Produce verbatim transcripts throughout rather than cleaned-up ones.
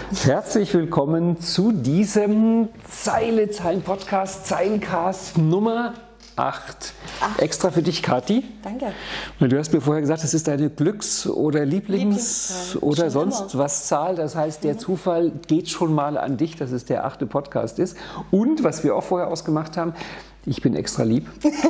Herzlich willkommen zu diesem Zeile-Zeilen-Podcast, Zeilencast Nummer acht. Ach. Extra für dich, Kathi. Danke. Und du hast mir vorher gesagt, das ist deine Glücks- oder Lieblings- oder schon sonst immer. was Zahl. Das heißt, der mhm. Zufall geht schon mal an dich, dass es der achte Podcast ist. Und, was wir auch vorher ausgemacht haben, ich bin extra lieb.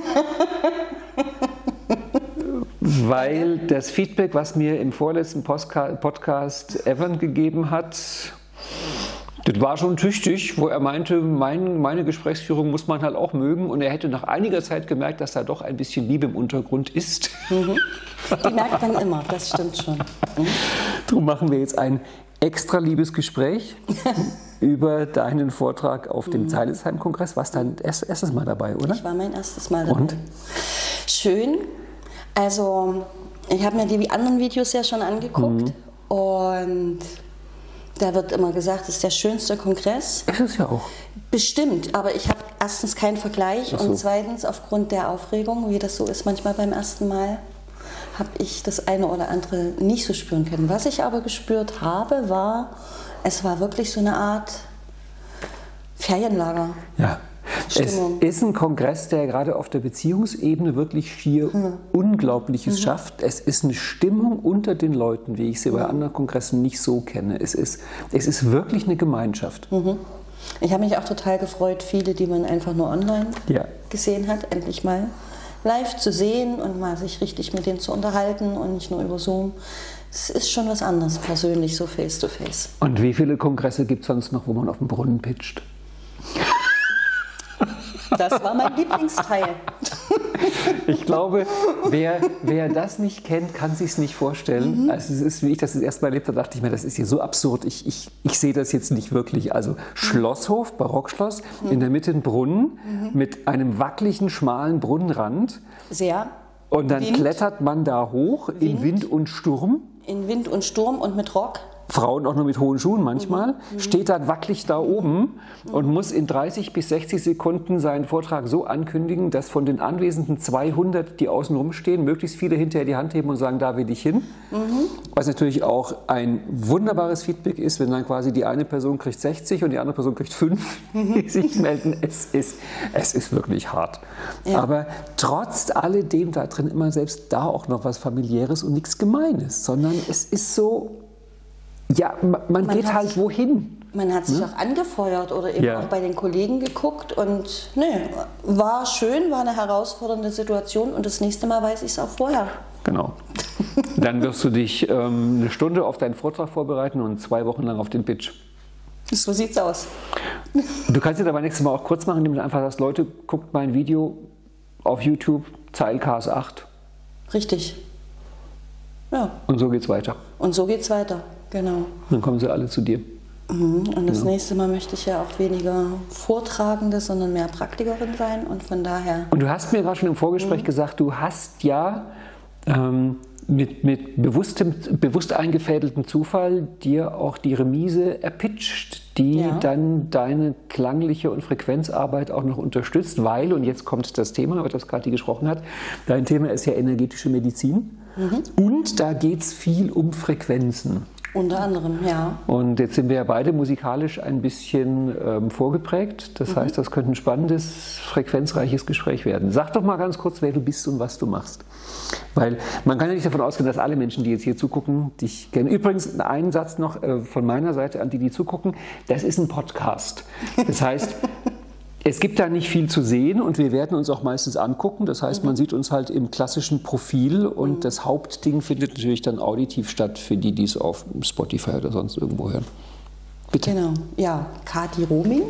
Weil das Feedback, was mir im vorletzten Podcast Evan gegeben hat, das war schon tüchtig, wo er meinte, mein, meine Gesprächsführung muss man halt auch mögen. Und er hätte nach einiger Zeit gemerkt, dass da doch ein bisschen Liebe im Untergrund ist. Mhm. Die merkt man immer, das stimmt schon. Mhm. Darum machen wir jetzt ein extra liebes Gespräch über deinen Vortrag auf dem mhm. Zeilesheim-Kongress. Warst du dein erstes Mal dabei, oder? Ich war mein erstes Mal dabei. Und? Schön. Also, ich habe mir die anderen Videos ja schon angeguckt mhm. und da wird immer gesagt, es ist der schönste Kongress. Ist es ja auch. Bestimmt, aber ich habe erstens keinen Vergleich Ach so. und zweitens aufgrund der Aufregung, wie das so ist manchmal beim ersten Mal, habe ich das eine oder andere nicht so spüren können. Was ich aber gespürt habe, war, es war wirklich so eine Art Ferienlager. Ja. Stimmung. Es ist ein Kongress, der gerade auf der Beziehungsebene wirklich schier hm. Unglaubliches mhm. schafft. Es ist eine Stimmung unter den Leuten, wie ich sie mhm. bei anderen Kongressen nicht so kenne. Es ist, es ist wirklich eine Gemeinschaft. Mhm. Ich habe mich auch total gefreut, viele, die man einfach nur online ja. gesehen hat, endlich mal live zu sehen und mal sich richtig mit denen zu unterhalten und nicht nur über Zoom. Es ist schon was anderes, persönlich, so face to face. Und wie viele Kongresse gibt es sonst noch, wo man auf dem Brunnen pitcht? Das war mein Lieblingsteil. Ich glaube, wer, wer das nicht kennt, kann sich es nicht vorstellen. Mhm. Also es ist, wie ich das das erste Mal erlebt habe, dachte ich mir, das ist hier so absurd. Ich, ich, ich sehe das jetzt nicht wirklich. Also Schlosshof, Barockschloss, mhm. in der Mitte ein Brunnen mhm. mit einem wackeligen, schmalen Brunnenrand. Sehr. Und dann Wind. klettert man da hoch Wind. in Wind und Sturm. In Wind und Sturm und mit Rock. Frauen auch nur mit hohen Schuhen manchmal, mhm. steht dann wackelig da oben mhm. und muss in dreißig bis sechzig Sekunden seinen Vortrag so ankündigen, dass von den Anwesenden zweihundert, die außen rumstehen, möglichst viele hinterher die Hand heben und sagen, da will ich hin. Mhm. Was natürlich auch ein wunderbares Feedback ist, wenn dann quasi die eine Person kriegt sechzig und die andere Person kriegt fünf, die sich melden. Es ist, es ist wirklich hart. Ja. Aber trotz alledem da drin immer selbst da auch noch was Familiäres und nichts Gemeines, sondern es ist so... Ja, man, man geht halt sich, wohin. Man hat sich ne? auch angefeuert oder eben ja. auch bei den Kollegen geguckt und ne, war schön, war eine herausfordernde Situation und das nächste Mal weiß ich es auch vorher. Genau. Dann wirst du dich ähm, eine Stunde auf deinen Vortrag vorbereiten und zwei Wochen lang auf den Pitch. So sieht's aus. Du kannst dir aber nächstes Mal auch kurz machen, indem du einfach sagst, Leute, guckt mein Video auf YouTube, Zeilcast acht. Richtig. Ja. Und so geht's weiter. Und so geht's weiter. Genau. Dann kommen sie alle zu dir. Mhm. Und das genau. nächste Mal möchte ich ja auch weniger Vortragende, sondern mehr Praktikerin sein und von daher... Und du hast mir gerade schon im Vorgespräch mhm. gesagt, du hast ja ähm, mit, mit bewusstem, bewusst eingefädeltem Zufall dir auch die Remise erpitcht, die ja. dann deine klangliche und Frequenzarbeit auch noch unterstützt, weil, und jetzt kommt das Thema, über das Kathi gesprochen hat, dein Thema ist ja energetische Medizin mhm. und da geht es viel um Frequenzen. Unter anderem, ja. Und jetzt sind wir ja beide musikalisch ein bisschen ähm, vorgeprägt. Das mhm. heißt, das könnte ein spannendes, frequenzreiches Gespräch werden. Sag doch mal ganz kurz, wer du bist und was du machst. Weil man kann ja nicht davon ausgehen, dass alle Menschen, die jetzt hier zugucken, dich kennen. Übrigens, einen Satz noch äh, von meiner Seite an die, die zugucken. Das ist ein Podcast. Das heißt... Es gibt da nicht viel zu sehen und wir werden uns auch meistens angucken. Das heißt, man sieht uns halt im klassischen Profil und das Hauptding findet natürlich dann auditiv statt für die, die es auf Spotify oder sonst irgendwo hören. Bitte. Genau, ja, Kathi Roming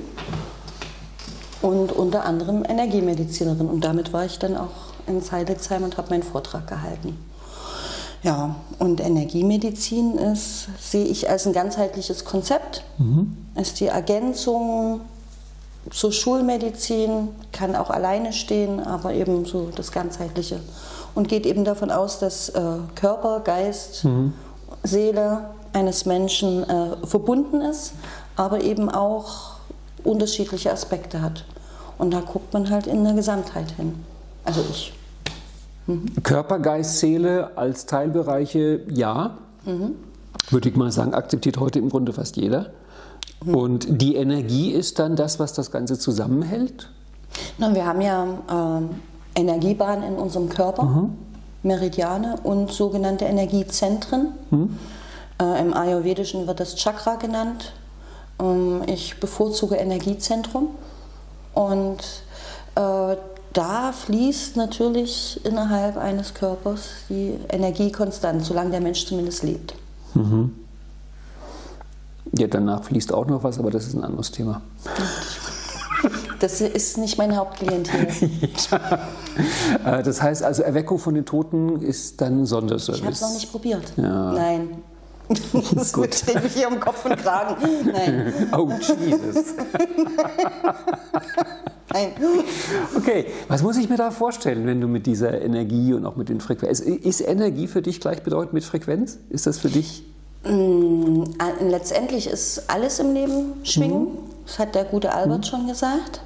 und unter anderem Energiemedizinerin und damit war ich dann auch in Zeilesheim und habe meinen Vortrag gehalten. Ja, und Energiemedizin ist, sehe ich als ein ganzheitliches Konzept, mhm. ist die Ergänzung zur Schulmedizin, kann auch alleine stehen, aber eben so das Ganzheitliche. Und geht eben davon aus, dass äh, Körper, Geist, mhm. Seele eines Menschen äh, verbunden ist, aber eben auch unterschiedliche Aspekte hat. Und da guckt man halt in der Gesamtheit hin. Also ich. Mhm. Körper, Geist, Seele als Teilbereiche, ja. Mhm. Würde ich mal sagen, akzeptiert heute im Grunde fast jeder. Mhm. Und die Energie ist dann das, was das Ganze zusammenhält? Na, wir haben ja äh, Energiebahnen in unserem Körper, mhm. Meridiane und sogenannte Energiezentren. Mhm. Äh, Im Ayurvedischen wird das Chakra genannt. Ähm, ich bevorzuge Energiezentrum. Und äh, da fließt natürlich innerhalb eines Körpers die Energie konstant, solange der Mensch zumindest lebt. Mhm. Ja, danach fließt auch noch was, aber das ist ein anderes Thema. Das ist nicht mein Hauptklientel. Ja. Das heißt also, Erweckung von den Toten ist dann ein Sonderservice. Ich habe es noch nicht probiert. Ja. Nein. Das steht mich hier um Kopf und Kragen. Nein. Oh, Jesus. Nein. Okay, was muss ich mir da vorstellen, wenn du mit dieser Energie und auch mit den Frequenzen... Ist Energie für dich gleichbedeutend mit Frequenz? Ist das für dich... Mm, letztendlich ist alles im Leben Schwingung. Mhm. Das hat der gute Albert mhm. schon gesagt.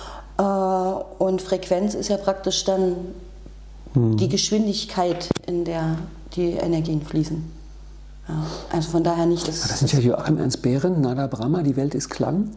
Und Frequenz ist ja praktisch dann mhm. die Geschwindigkeit, in der die Energien fließen. Ja, also von daher nicht... Das, das sind ja Joachim Ernst Behrens, Nada Brahma, die Welt ist Klang.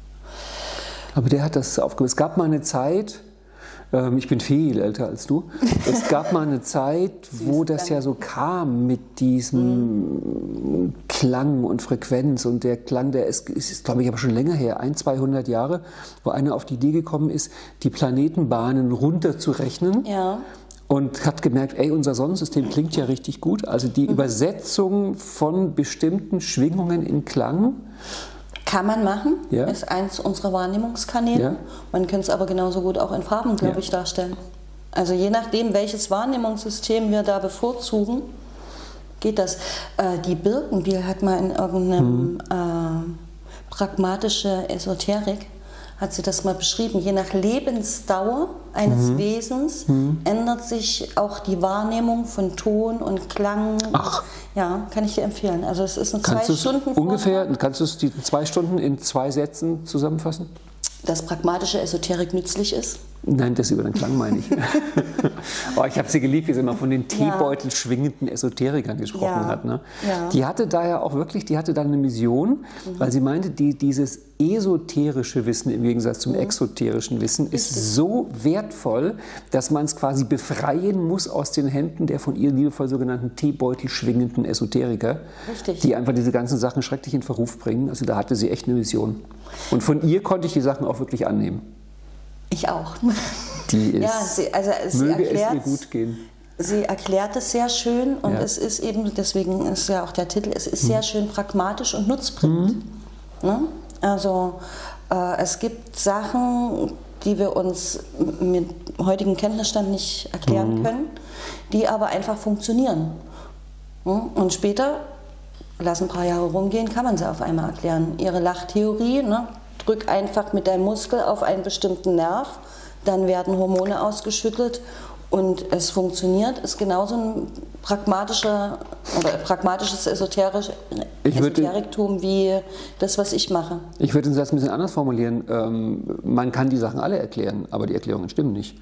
Aber der hat das aufgehört. Es gab mal eine Zeit, ähm, ich bin viel älter als du, es gab mal eine Zeit, wo das ja so kam mit diesem mhm. Klang und Frequenz und der Klang, der ist, ist glaube ich, aber schon länger her, ein, zweihundert Jahre, wo einer auf die Idee gekommen ist, die Planetenbahnen runterzurechnen. Ja. Und hat gemerkt, ey, unser Sonnensystem klingt ja richtig gut. Also die mhm. Übersetzung von bestimmten Schwingungen in Klang. Kann man machen, ja. ist eins unserer Wahrnehmungskanäle. Ja. Man könnte es aber genauso gut auch in Farben, glaube ja. ich, darstellen. Also je nachdem, welches Wahrnehmungssystem wir da bevorzugen, geht das. Äh, die Birkenbiel hat mal in irgendeinem mhm. äh, pragmatische Esoterik, hat sie das mal beschrieben, je nach Lebensdauer eines mhm. Wesens mhm. ändert sich auch die Wahrnehmung von Ton und Klang. Ach. Ja, kann ich dir empfehlen. Also es ist ein kannst zwei Stunden ungefähr, kannst du es die zwei Stunden in zwei Sätzen zusammenfassen? Dass pragmatische Esoterik nützlich ist? Nein, das über den Klang meine ich. Oh, ich habe sie geliebt, wie sie immer von den Teebeutel schwingenden Esoterikern gesprochen ja. hat. Ne? Ja. Die hatte da ja auch wirklich, die hatte dann eine Mission, mhm. weil sie meinte, die, dieses esoterische Wissen im Gegensatz zum mhm. exoterischen Wissen Richtig. ist so wertvoll, dass man es quasi befreien muss aus den Händen der von ihr liebevoll sogenannten Teebeutel schwingenden Esoteriker, Richtig. die einfach diese ganzen Sachen schrecklich in Verruf bringen. Also da hatte sie echt eine Mission. Und von ihr konnte ich die Sachen auch wirklich annehmen. Ich auch. Die ist, ja, sie, also sie möge erklärt, es ihr gut gehen. Sie erklärt es sehr schön und ja. es ist eben, deswegen ist ja auch der Titel, es ist mhm. sehr schön pragmatisch und nutzbringend. Mhm. Ne? Also äh, es gibt Sachen, die wir uns mit heutigem Kenntnisstand nicht erklären mhm. können, die aber einfach funktionieren. Ne? Und später, lass ein paar Jahre rumgehen, kann man sie auf einmal erklären. Ihre Lachtheorie, ne? Drück einfach mit deinem Muskel auf einen bestimmten Nerv, dann werden Hormone ausgeschüttet und es funktioniert, ist genauso ein pragmatischer oder pragmatisches Esoterisch, Esoteriktum wie das, was ich mache. Ich würde den Satz ein bisschen anders formulieren. Ähm, man kann die Sachen alle erklären, aber die Erklärungen stimmen nicht.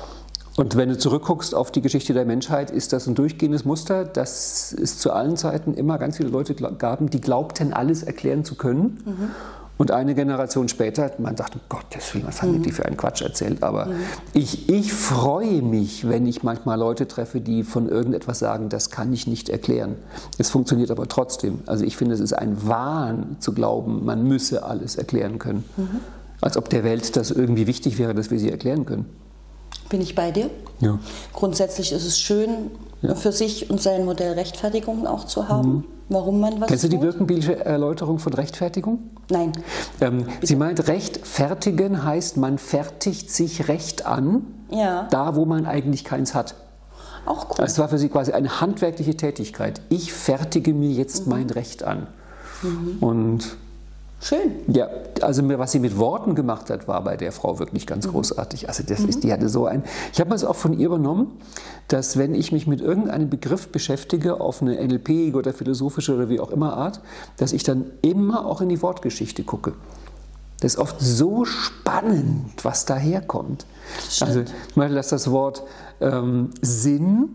Und wenn du zurückguckst auf die Geschichte der Menschheit, ist das ein durchgehendes Muster, dass es zu allen Zeiten immer ganz viele Leute gab, die glaubten, alles erklären zu können. Mhm. Und eine Generation später, man sagt, um Gottes Willen, was haben mhm. die für einen Quatsch erzählt? Aber mhm. ich, ich freue mich, wenn ich manchmal Leute treffe, die von irgendetwas sagen, das kann ich nicht erklären. Es funktioniert aber trotzdem. Also ich finde, es ist ein Wahn zu glauben, man müsse alles erklären können. Mhm. Als ob der Welt das irgendwie wichtig wäre, dass wir sie erklären können. Bin ich bei dir? Ja. Grundsätzlich ist es schön, ja. für sich und sein Modell Rechtfertigung auch zu haben. Mhm. Warum man was Kennst du die tut? Birkenbielsche Erläuterung von Rechtfertigung? Nein. Ähm, sie meint, rechtfertigen heißt, man fertigt sich Recht an, ja. da wo man eigentlich keins hat. Auch cool. Das war für sie quasi eine handwerkliche Tätigkeit. Ich fertige mir jetzt mhm. mein Recht an. Mhm. Und schön. Ja, also was sie mit Worten gemacht hat, war bei der Frau wirklich ganz mhm. großartig. Also das mhm. ist, die hatte so ein. Ich habe mir das auch von ihr übernommen, dass wenn ich mich mit irgendeinem Begriff beschäftige, auf eine N L P oder philosophische oder wie auch immer Art, dass ich dann immer auch in die Wortgeschichte gucke. Das ist oft so spannend, was daherkommt. Also zum Beispiel, dass das Wort ähm, Sinn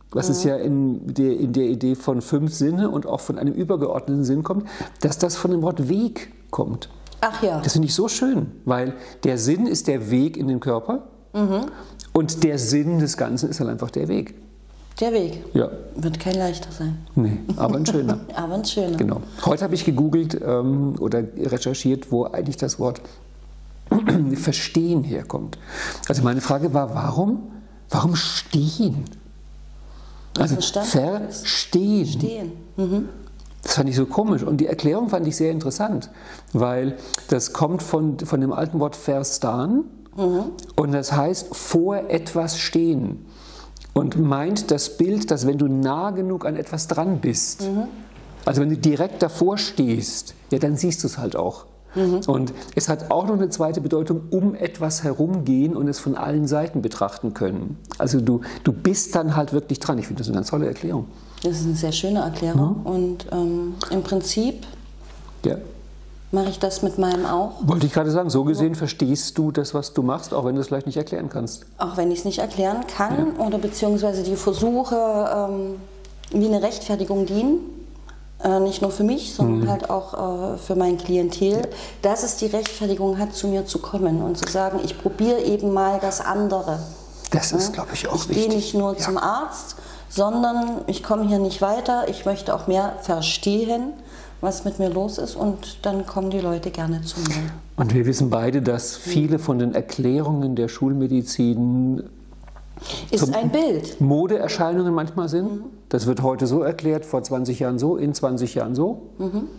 was es ja in der, in der Idee von fünf Sinne und auch von einem übergeordneten Sinn kommt, dass das von dem Wort Weg kommt. Ach ja. Das finde ich so schön, weil der Sinn ist der Weg in den Körper mhm. und der Sinn des Ganzen ist halt einfach der Weg. Der Weg. Ja. Wird kein leichter sein. Nee, aber ein schöner. aber ein schöner. Genau. Heute habe ich gegoogelt ähm, oder recherchiert, wo eigentlich das Wort Verstehen herkommt. Also meine Frage war, warum, warum stehen? Also verstehen. Stehen. Mhm. Das fand ich so komisch und die Erklärung fand ich sehr interessant, weil das kommt von, von dem alten Wort verstan mhm. und das heißt vor etwas stehen und meint das Bild, dass wenn du nah genug an etwas dran bist, mhm. also wenn du direkt davor stehst, ja, dann siehst du es halt auch. Mhm. Und es hat auch noch eine zweite Bedeutung, um etwas herumgehen und es von allen Seiten betrachten können. Also du, du bist dann halt wirklich dran. Ich finde das eine ganz tolle Erklärung. Das ist eine sehr schöne Erklärung. Ja. Und ähm, im Prinzip ja. mache ich das mit meinem auch. Wollte ich gerade sagen, so gesehen verstehst du das, was du machst, auch wenn du es vielleicht nicht erklären kannst. Auch wenn ich es nicht erklären kann ja. oder beziehungsweise die Versuche ähm, wie eine Rechtfertigung dienen. Äh, nicht nur für mich, sondern mhm. halt auch äh, für mein Klientel, ja. dass es die Rechtfertigung hat, zu mir zu kommen und zu sagen, ich probiere eben mal das andere. Das ist, ja? glaube ich, auch ich wichtig. Ich gehe nicht nur ja. zum Arzt, sondern ich komme hier nicht weiter, ich möchte auch mehr verstehen, was mit mir los ist und dann kommen die Leute gerne zu mir. Und wir wissen beide, dass viele von den Erklärungen der Schulmedizin ist ein Bild. Modeerscheinungen manchmal sind. Mhm. Das wird heute so erklärt, vor zwanzig Jahren so, in zwanzig Jahren so. Mhm.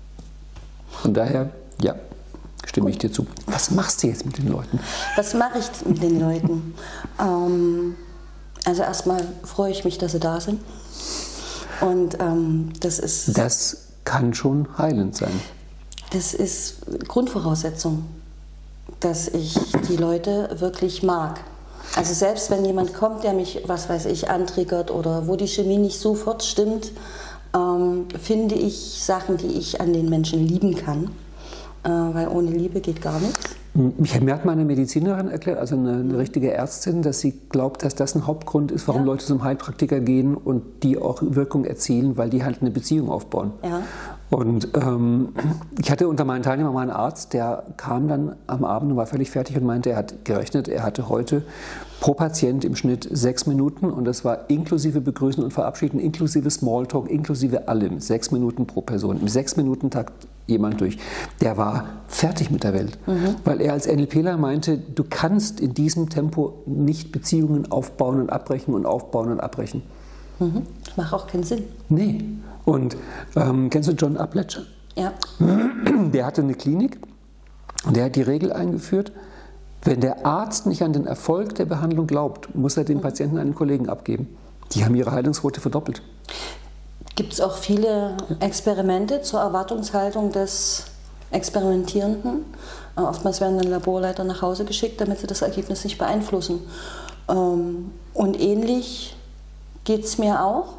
Von daher, ja, stimme Gut. ich dir zu. Was machst du jetzt mit den Leuten? Was mache ich mit den Leuten? ähm, also erstmal freue ich mich, dass sie da sind. Und ähm, das ist... Das kann schon heilend sein. Das ist Grundvoraussetzung, dass ich die Leute wirklich mag. Also selbst wenn jemand kommt, der mich, was weiß ich, antriggert oder wo die Chemie nicht sofort stimmt, ähm, finde ich Sachen, die ich an den Menschen lieben kann, äh, weil ohne Liebe geht gar nichts. Mir hat meine Medizinerin erklärt, also eine, eine richtige Ärztin, dass sie glaubt, dass das ein Hauptgrund ist, warum ja. Leute zum Heilpraktiker gehen und die auch Wirkung erzielen, weil die halt eine Beziehung aufbauen. Ja. Und ähm, ich hatte unter meinen Teilnehmern mal einen Arzt, der kam dann am Abend und war völlig fertig und meinte, er hat gerechnet, er hatte heute pro Patient im Schnitt sechs Minuten und das war inklusive Begrüßen und Verabschieden, inklusive Smalltalk, inklusive allem, sechs Minuten pro Person. Im Sechs-Minuten-Takt jemand durch. Der war fertig mit der Welt, mhm. weil er als NLPler meinte, du kannst in diesem Tempo nicht Beziehungen aufbauen und abbrechen und aufbauen und abbrechen. Mhm. Das macht auch keinen Sinn. Nee. Und ähm, kennst du John Upledger? Ja. Der hatte eine Klinik und der hat die Regel eingeführt, wenn der Arzt nicht an den Erfolg der Behandlung glaubt, muss er den Patienten einen Kollegen abgeben. Die haben ihre Heilungsquote verdoppelt. Gibt es auch viele Experimente zur Erwartungshaltung des Experimentierenden? Oftmals werden dann Laborleiter nach Hause geschickt, damit sie das Ergebnis nicht beeinflussen. Und ähnlich geht es mir auch.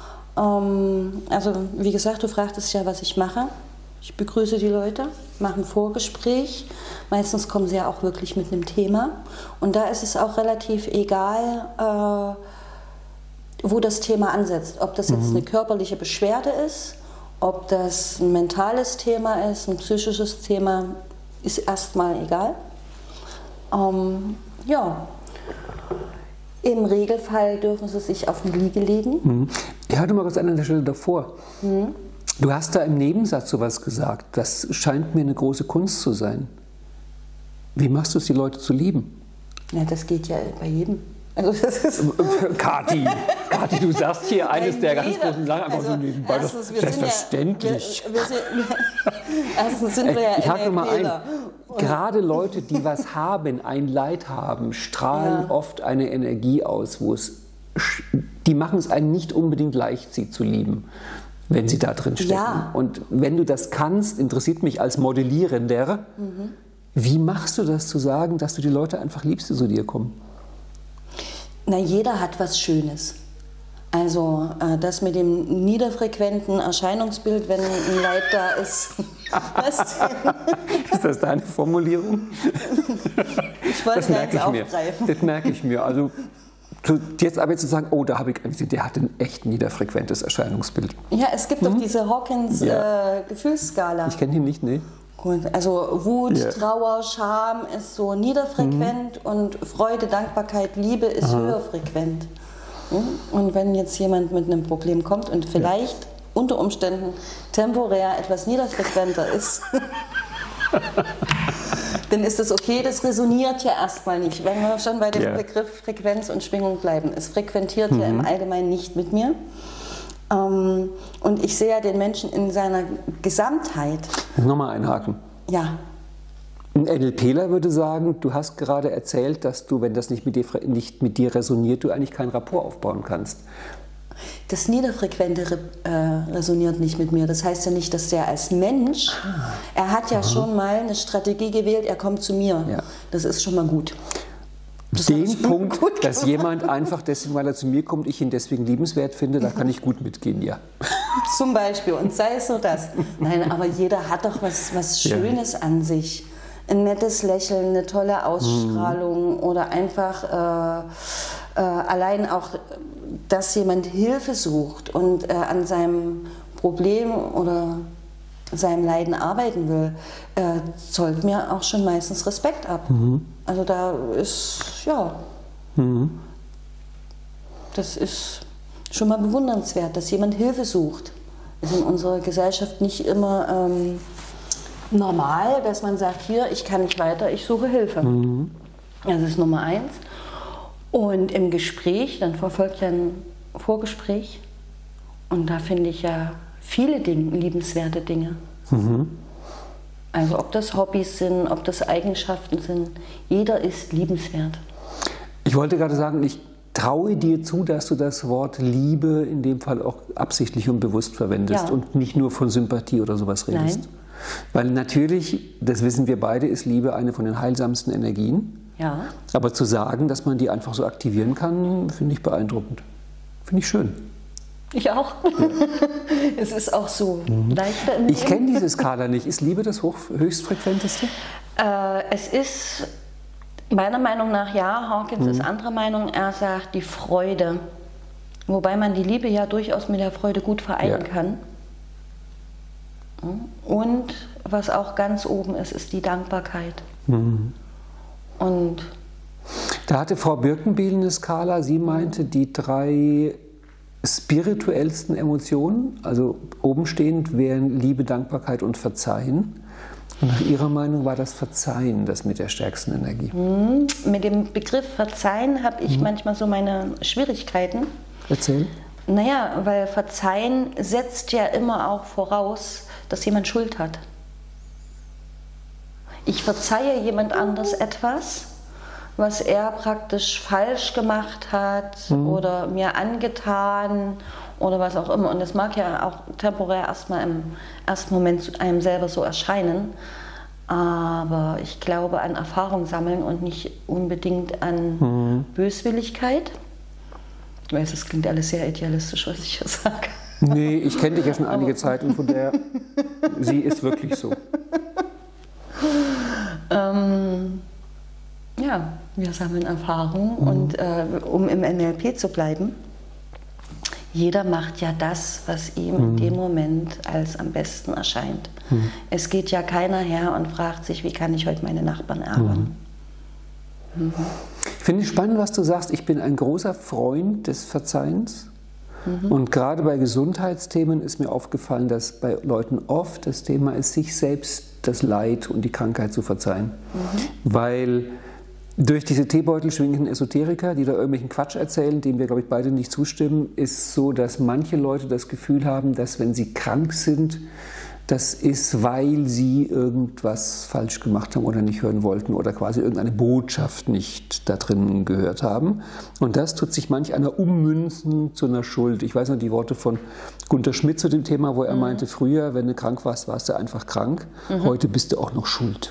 Also wie gesagt, du fragtest ja, was ich mache. Ich begrüße die Leute, mache ein Vorgespräch. Meistens kommen sie ja auch wirklich mit einem Thema. Und da ist es auch relativ egal, äh, wo das Thema ansetzt. Ob das jetzt mhm. eine körperliche Beschwerde ist, ob das ein mentales Thema ist, ein psychisches Thema, ist erstmal egal. Ähm, ja. Im Regelfall dürfen sie sich auf die Liege legen. Mhm. Ich hatte mal was an der Stelle davor. Mhm. Du hast da im Nebensatz sowas gesagt. Das scheint mir eine große Kunst zu sein. Wie machst du es, die Leute zu lieben? Ja, das geht ja bei jedem. Also das ist Kathi, Kathi, du sagst hier eines Nein, der jeder. ganz großen Sachen einfach also, so nebenbei. Erstens, wir selbstverständlich. Sind ja, wir, wir sind, erstens sind wir ja ich hake mal ein. Und Gerade Leute, die was haben, ein Leid haben, strahlen ja. oft eine Energie aus, wo es, die machen es einem nicht unbedingt leicht, sie zu lieben, wenn sie da drin stecken. Ja. Und wenn du das kannst, interessiert mich als Modellierender, mhm. wie machst du das zu sagen, dass du die Leute einfach liebst, die zu dir kommen? Na, jeder hat was Schönes. Also äh, das mit dem niederfrequenten Erscheinungsbild, wenn ein Leid da ist. Was ist das deine Formulierung? Ich wollte das merke jetzt ich mir. aufgreifen. Das merke ich mir. Also Jetzt aber zu sagen, oh, da habe ich einen, der hat ein echt niederfrequentes Erscheinungsbild. Ja, es gibt mhm. doch diese Hawkins ja. äh, Gefühlsskala. Ich kenne ihn nicht, nee. Also Wut, ja. Trauer, Scham ist so niederfrequent mhm. und Freude, Dankbarkeit, Liebe ist Aha. höherfrequent. Und wenn jetzt jemand mit einem Problem kommt und vielleicht ja. unter Umständen temporär etwas niederfrequenter ist, dann ist das okay, das resoniert ja erstmal nicht. Wenn wir schon bei dem ja. Begriff Frequenz und Schwingung bleiben, es frequentiert mhm. ja im Allgemeinen nicht mit mir. Ähm, und ich sehe ja den Menschen in seiner Gesamtheit. Nochmal einhaken. Ja. Ein NLPler würde sagen, du hast gerade erzählt, dass du, wenn das nicht mit dir, nicht mit dir resoniert, du eigentlich keinen Rapport aufbauen kannst. Das Niederfrequente äh, resoniert nicht mit mir. Das heißt ja nicht, dass der als Mensch, er hat ja Aha. schon mal eine Strategie gewählt, er kommt zu mir. Ja. Das ist schon mal gut. Das Den Punkt, gut dass jemand einfach deswegen, weil er zu mir kommt, ich ihn deswegen liebenswert finde, da kann ich gut mitgehen, ja. Zum Beispiel, und sei es nur das. Nein, aber jeder hat doch was, was Schönes ja. an sich. Ein nettes Lächeln, eine tolle Ausstrahlung mhm. oder einfach äh, äh, allein auch, dass jemand Hilfe sucht und äh, an seinem Problem oder seinem Leiden arbeiten will, äh, zollt mir auch schon meistens Respekt ab. Mhm. Also da ist, ja, mhm. das ist schon mal bewundernswert, dass jemand Hilfe sucht. Ist in unserer Gesellschaft nicht immer ähm, normal, dass man sagt, hier, ich kann nicht weiter, ich suche Hilfe. Mhm. Das ist Nummer eins. Und im Gespräch, dann verfolgt ja ein Vorgespräch. Und da finde ich ja viele Dinge, liebenswerte Dinge. Mhm. Also ob das Hobbys sind, ob das Eigenschaften sind, jeder ist liebenswert. Ich wollte gerade sagen, ich traue dir zu, dass du das Wort Liebe in dem Fall auch absichtlich und bewusst verwendest ja. und nicht nur von Sympathie oder sowas redest. Nein. Weil natürlich, das wissen wir beide, ist Liebe eine von den heilsamsten Energien. Ja. Aber zu sagen, dass man die einfach so aktivieren kann, finde ich beeindruckend. Finde ich schön. Ich auch. Ja. Es ist auch so mhm. leichter im Ich kenne diese Skala nicht. Ist Liebe das hoch, höchstfrequenteste? Äh, es ist meiner Meinung nach ja. Hawkins mhm. ist anderer Meinung. Er sagt die Freude. Wobei man die Liebe ja durchaus mit der Freude gut vereinen ja. kann. Und was auch ganz oben ist, ist die Dankbarkeit. Mhm. Und da hatte Frau Birkenbiel eine Skala. Sie meinte, die drei spirituellsten Emotionen, also obenstehend wären Liebe, Dankbarkeit und Verzeihen. Und nach ihrer Meinung war das Verzeihen das mit der stärksten Energie. Mhm. Mit dem Begriff Verzeihen habe ich mhm. manchmal so meine Schwierigkeiten. Erzähl. Naja, weil Verzeihen setzt ja immer auch voraus, dass jemand Schuld hat. Ich verzeihe jemand anderes etwas, was er praktisch falsch gemacht hat mhm. oder mir angetan oder was auch immer. Und das mag ja auch temporär erstmal im ersten Moment einem selber so erscheinen. Aber ich glaube an Erfahrung sammeln und nicht unbedingt an mhm. Böswilligkeit. Ich weiß, das klingt alles sehr idealistisch, was ich hier sage. Nee, ich kenne dich ja schon einige Zeit und von der, sie ist wirklich so. Ähm, ja, wir sammeln Erfahrung mhm. und äh, um im N L P zu bleiben, jeder macht ja das, was ihm mhm. in dem Moment als am besten erscheint. Mhm. Es geht ja keiner her und fragt sich, wie kann ich heute meine Nachbarn ärgern. Mhm. Mhm. Ich finde es spannend, was du sagst. Ich bin ein großer Freund des Verzeihens. Mhm. Und gerade bei Gesundheitsthemen ist mir aufgefallen, dass bei Leuten oft das Thema ist, sich selbst das Leid und die Krankheit zu verzeihen. Mhm. Weil durch diese Teebeutel schwingenden Esoteriker, die da irgendwelchen Quatsch erzählen, dem wir, glaube ich, beide nicht zustimmen, ist so, dass manche Leute das Gefühl haben, dass wenn sie krank sind, das ist, weil sie irgendwas falsch gemacht haben oder nicht hören wollten oder quasi irgendeine Botschaft nicht da drin gehört haben. Und das tut sich manch einer ummünzen zu einer Schuld. Ich weiß noch die Worte von Gunter Schmidt zu dem Thema, wo er mhm. meinte, früher, wenn du krank warst, warst du einfach krank. Mhm. Heute bist du auch noch schuld.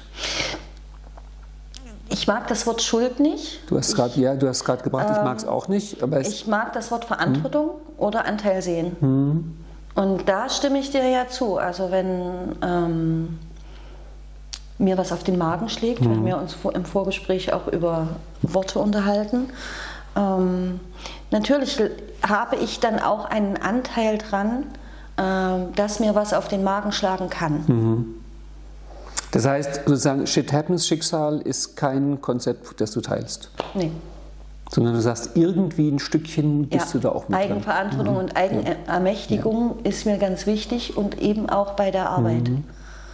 Ich mag das Wort Schuld nicht. Du hast gerade ja, du hast gerade gebracht, ähm, ich mag es auch nicht. Aber es ich mag das Wort Verantwortung mhm. oder Anteil sehen. Mhm. Und da stimme ich dir ja zu. Also wenn ähm, mir was auf den Magen schlägt, mhm. wir haben ja uns im Vorgespräch auch über Worte unterhalten, Ähm, natürlich habe ich dann auch einen Anteil dran, äh, dass mir was auf den Magen schlagen kann. Mhm. Das heißt, sozusagen, Shit Happens, Schicksal ist kein Konzept, das du teilst. Nee. Sondern du sagst, irgendwie ein Stückchen bist ja, du da auch mit Eigenverantwortung dran. und Eigenermächtigung ja. ist mir ganz wichtig und eben auch bei der Arbeit. Mhm.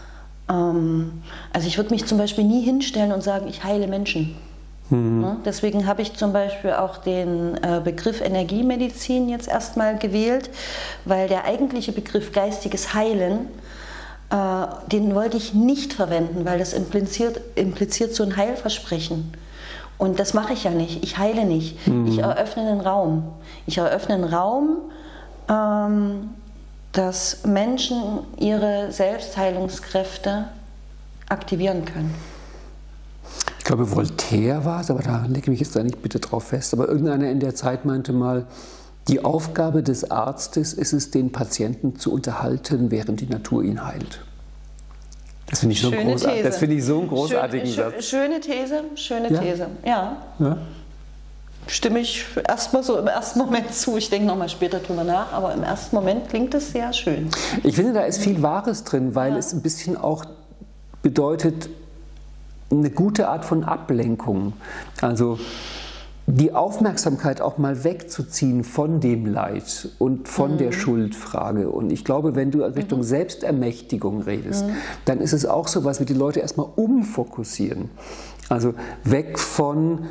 Ähm, also ich würde mich zum Beispiel nie hinstellen und sagen, ich heile Menschen. Mhm. Ja, deswegen habe ich zum Beispiel auch den äh, Begriff Energiemedizin jetzt erstmal gewählt, weil der eigentliche Begriff geistiges Heilen, äh, den wollte ich nicht verwenden, weil das impliziert, impliziert so ein Heilversprechen. Und das mache ich ja nicht. Ich heile nicht. Mhm. Ich eröffne einen Raum. Ich eröffne einen Raum, ähm, dass Menschen ihre Selbstheilungskräfte aktivieren können. Ich glaube, Voltaire war es, aber da lege ich mich jetzt da nicht bitte drauf fest. Aber irgendeiner in der Zeit meinte mal, die Aufgabe des Arztes ist es, den Patienten zu unterhalten, während die Natur ihn heilt. Das finde ich, so das find ich so einen großartigen schöne, Satz. Schöne These, schöne ja? These, ja. ja. Stimme ich erstmal so im ersten Moment zu. Ich denke nochmal später drüber nach, aber im ersten Moment klingt es sehr schön. Ich finde, da ist viel Wahres drin, weil ja. es ein bisschen auch bedeutet, eine gute Art von Ablenkung. Also die Aufmerksamkeit auch mal wegzuziehen von dem Leid und von mhm. der Schuldfrage. Und ich glaube, wenn du Richtung mhm. Selbstermächtigung redest, mhm. dann ist es auch so was, wie die Leute erstmal umfokussieren. Also weg von,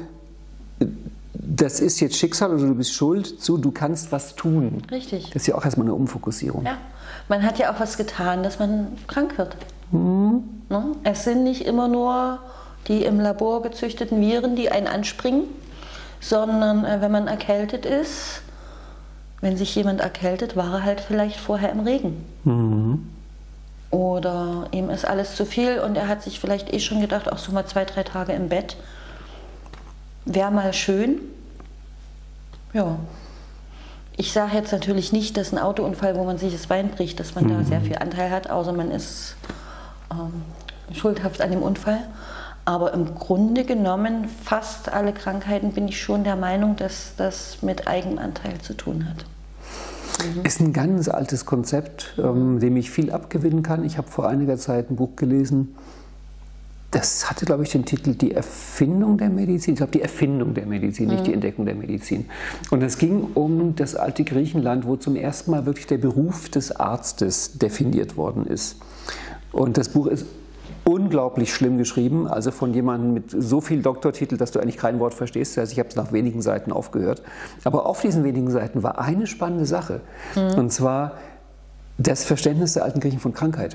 das ist jetzt Schicksal oder du bist schuld, zu, du kannst was tun. Richtig. Das ist ja auch erstmal eine Umfokussierung. Ja, man hat ja auch was getan, dass man krank wird. Mhm. Es sind nicht immer nur die im Labor gezüchteten Viren, die einen anspringen, sondern äh, wenn man erkältet ist, wenn sich jemand erkältet, war er halt vielleicht vorher im Regen. Mhm. Oder ihm ist alles zu viel und er hat sich vielleicht eh schon gedacht, auch so mal zwei, drei Tage im Bett, wäre mal schön. Ja. Ich sage jetzt natürlich nicht, dass ein Autounfall, wo man sich das Bein bricht, dass man mhm. da sehr viel Anteil hat, außer man ist ähm, schuldhaft an dem Unfall. Aber im Grunde genommen, fast alle Krankheiten bin ich schon der Meinung, dass das mit Eigenanteil zu tun hat. Mhm. Ist ein ganz altes Konzept, ähm, dem ich viel abgewinnen kann. Ich habe vor einiger Zeit ein Buch gelesen, das hatte, glaube ich, den Titel Die Erfindung der Medizin. Ich glaube, die Erfindung der Medizin, mhm. nicht die Entdeckung der Medizin. Und es ging um das alte Griechenland, wo zum ersten Mal wirklich der Beruf des Arztes definiert worden ist. Und das Buch ist unglaublich schlimm geschrieben, also von jemandem mit so viel Doktortitel, dass du eigentlich kein Wort verstehst. Also ich habe es nach wenigen Seiten aufgehört. Aber auf diesen wenigen Seiten war eine spannende Sache. Mhm. Und zwar das Verständnis der alten Griechen von Krankheit.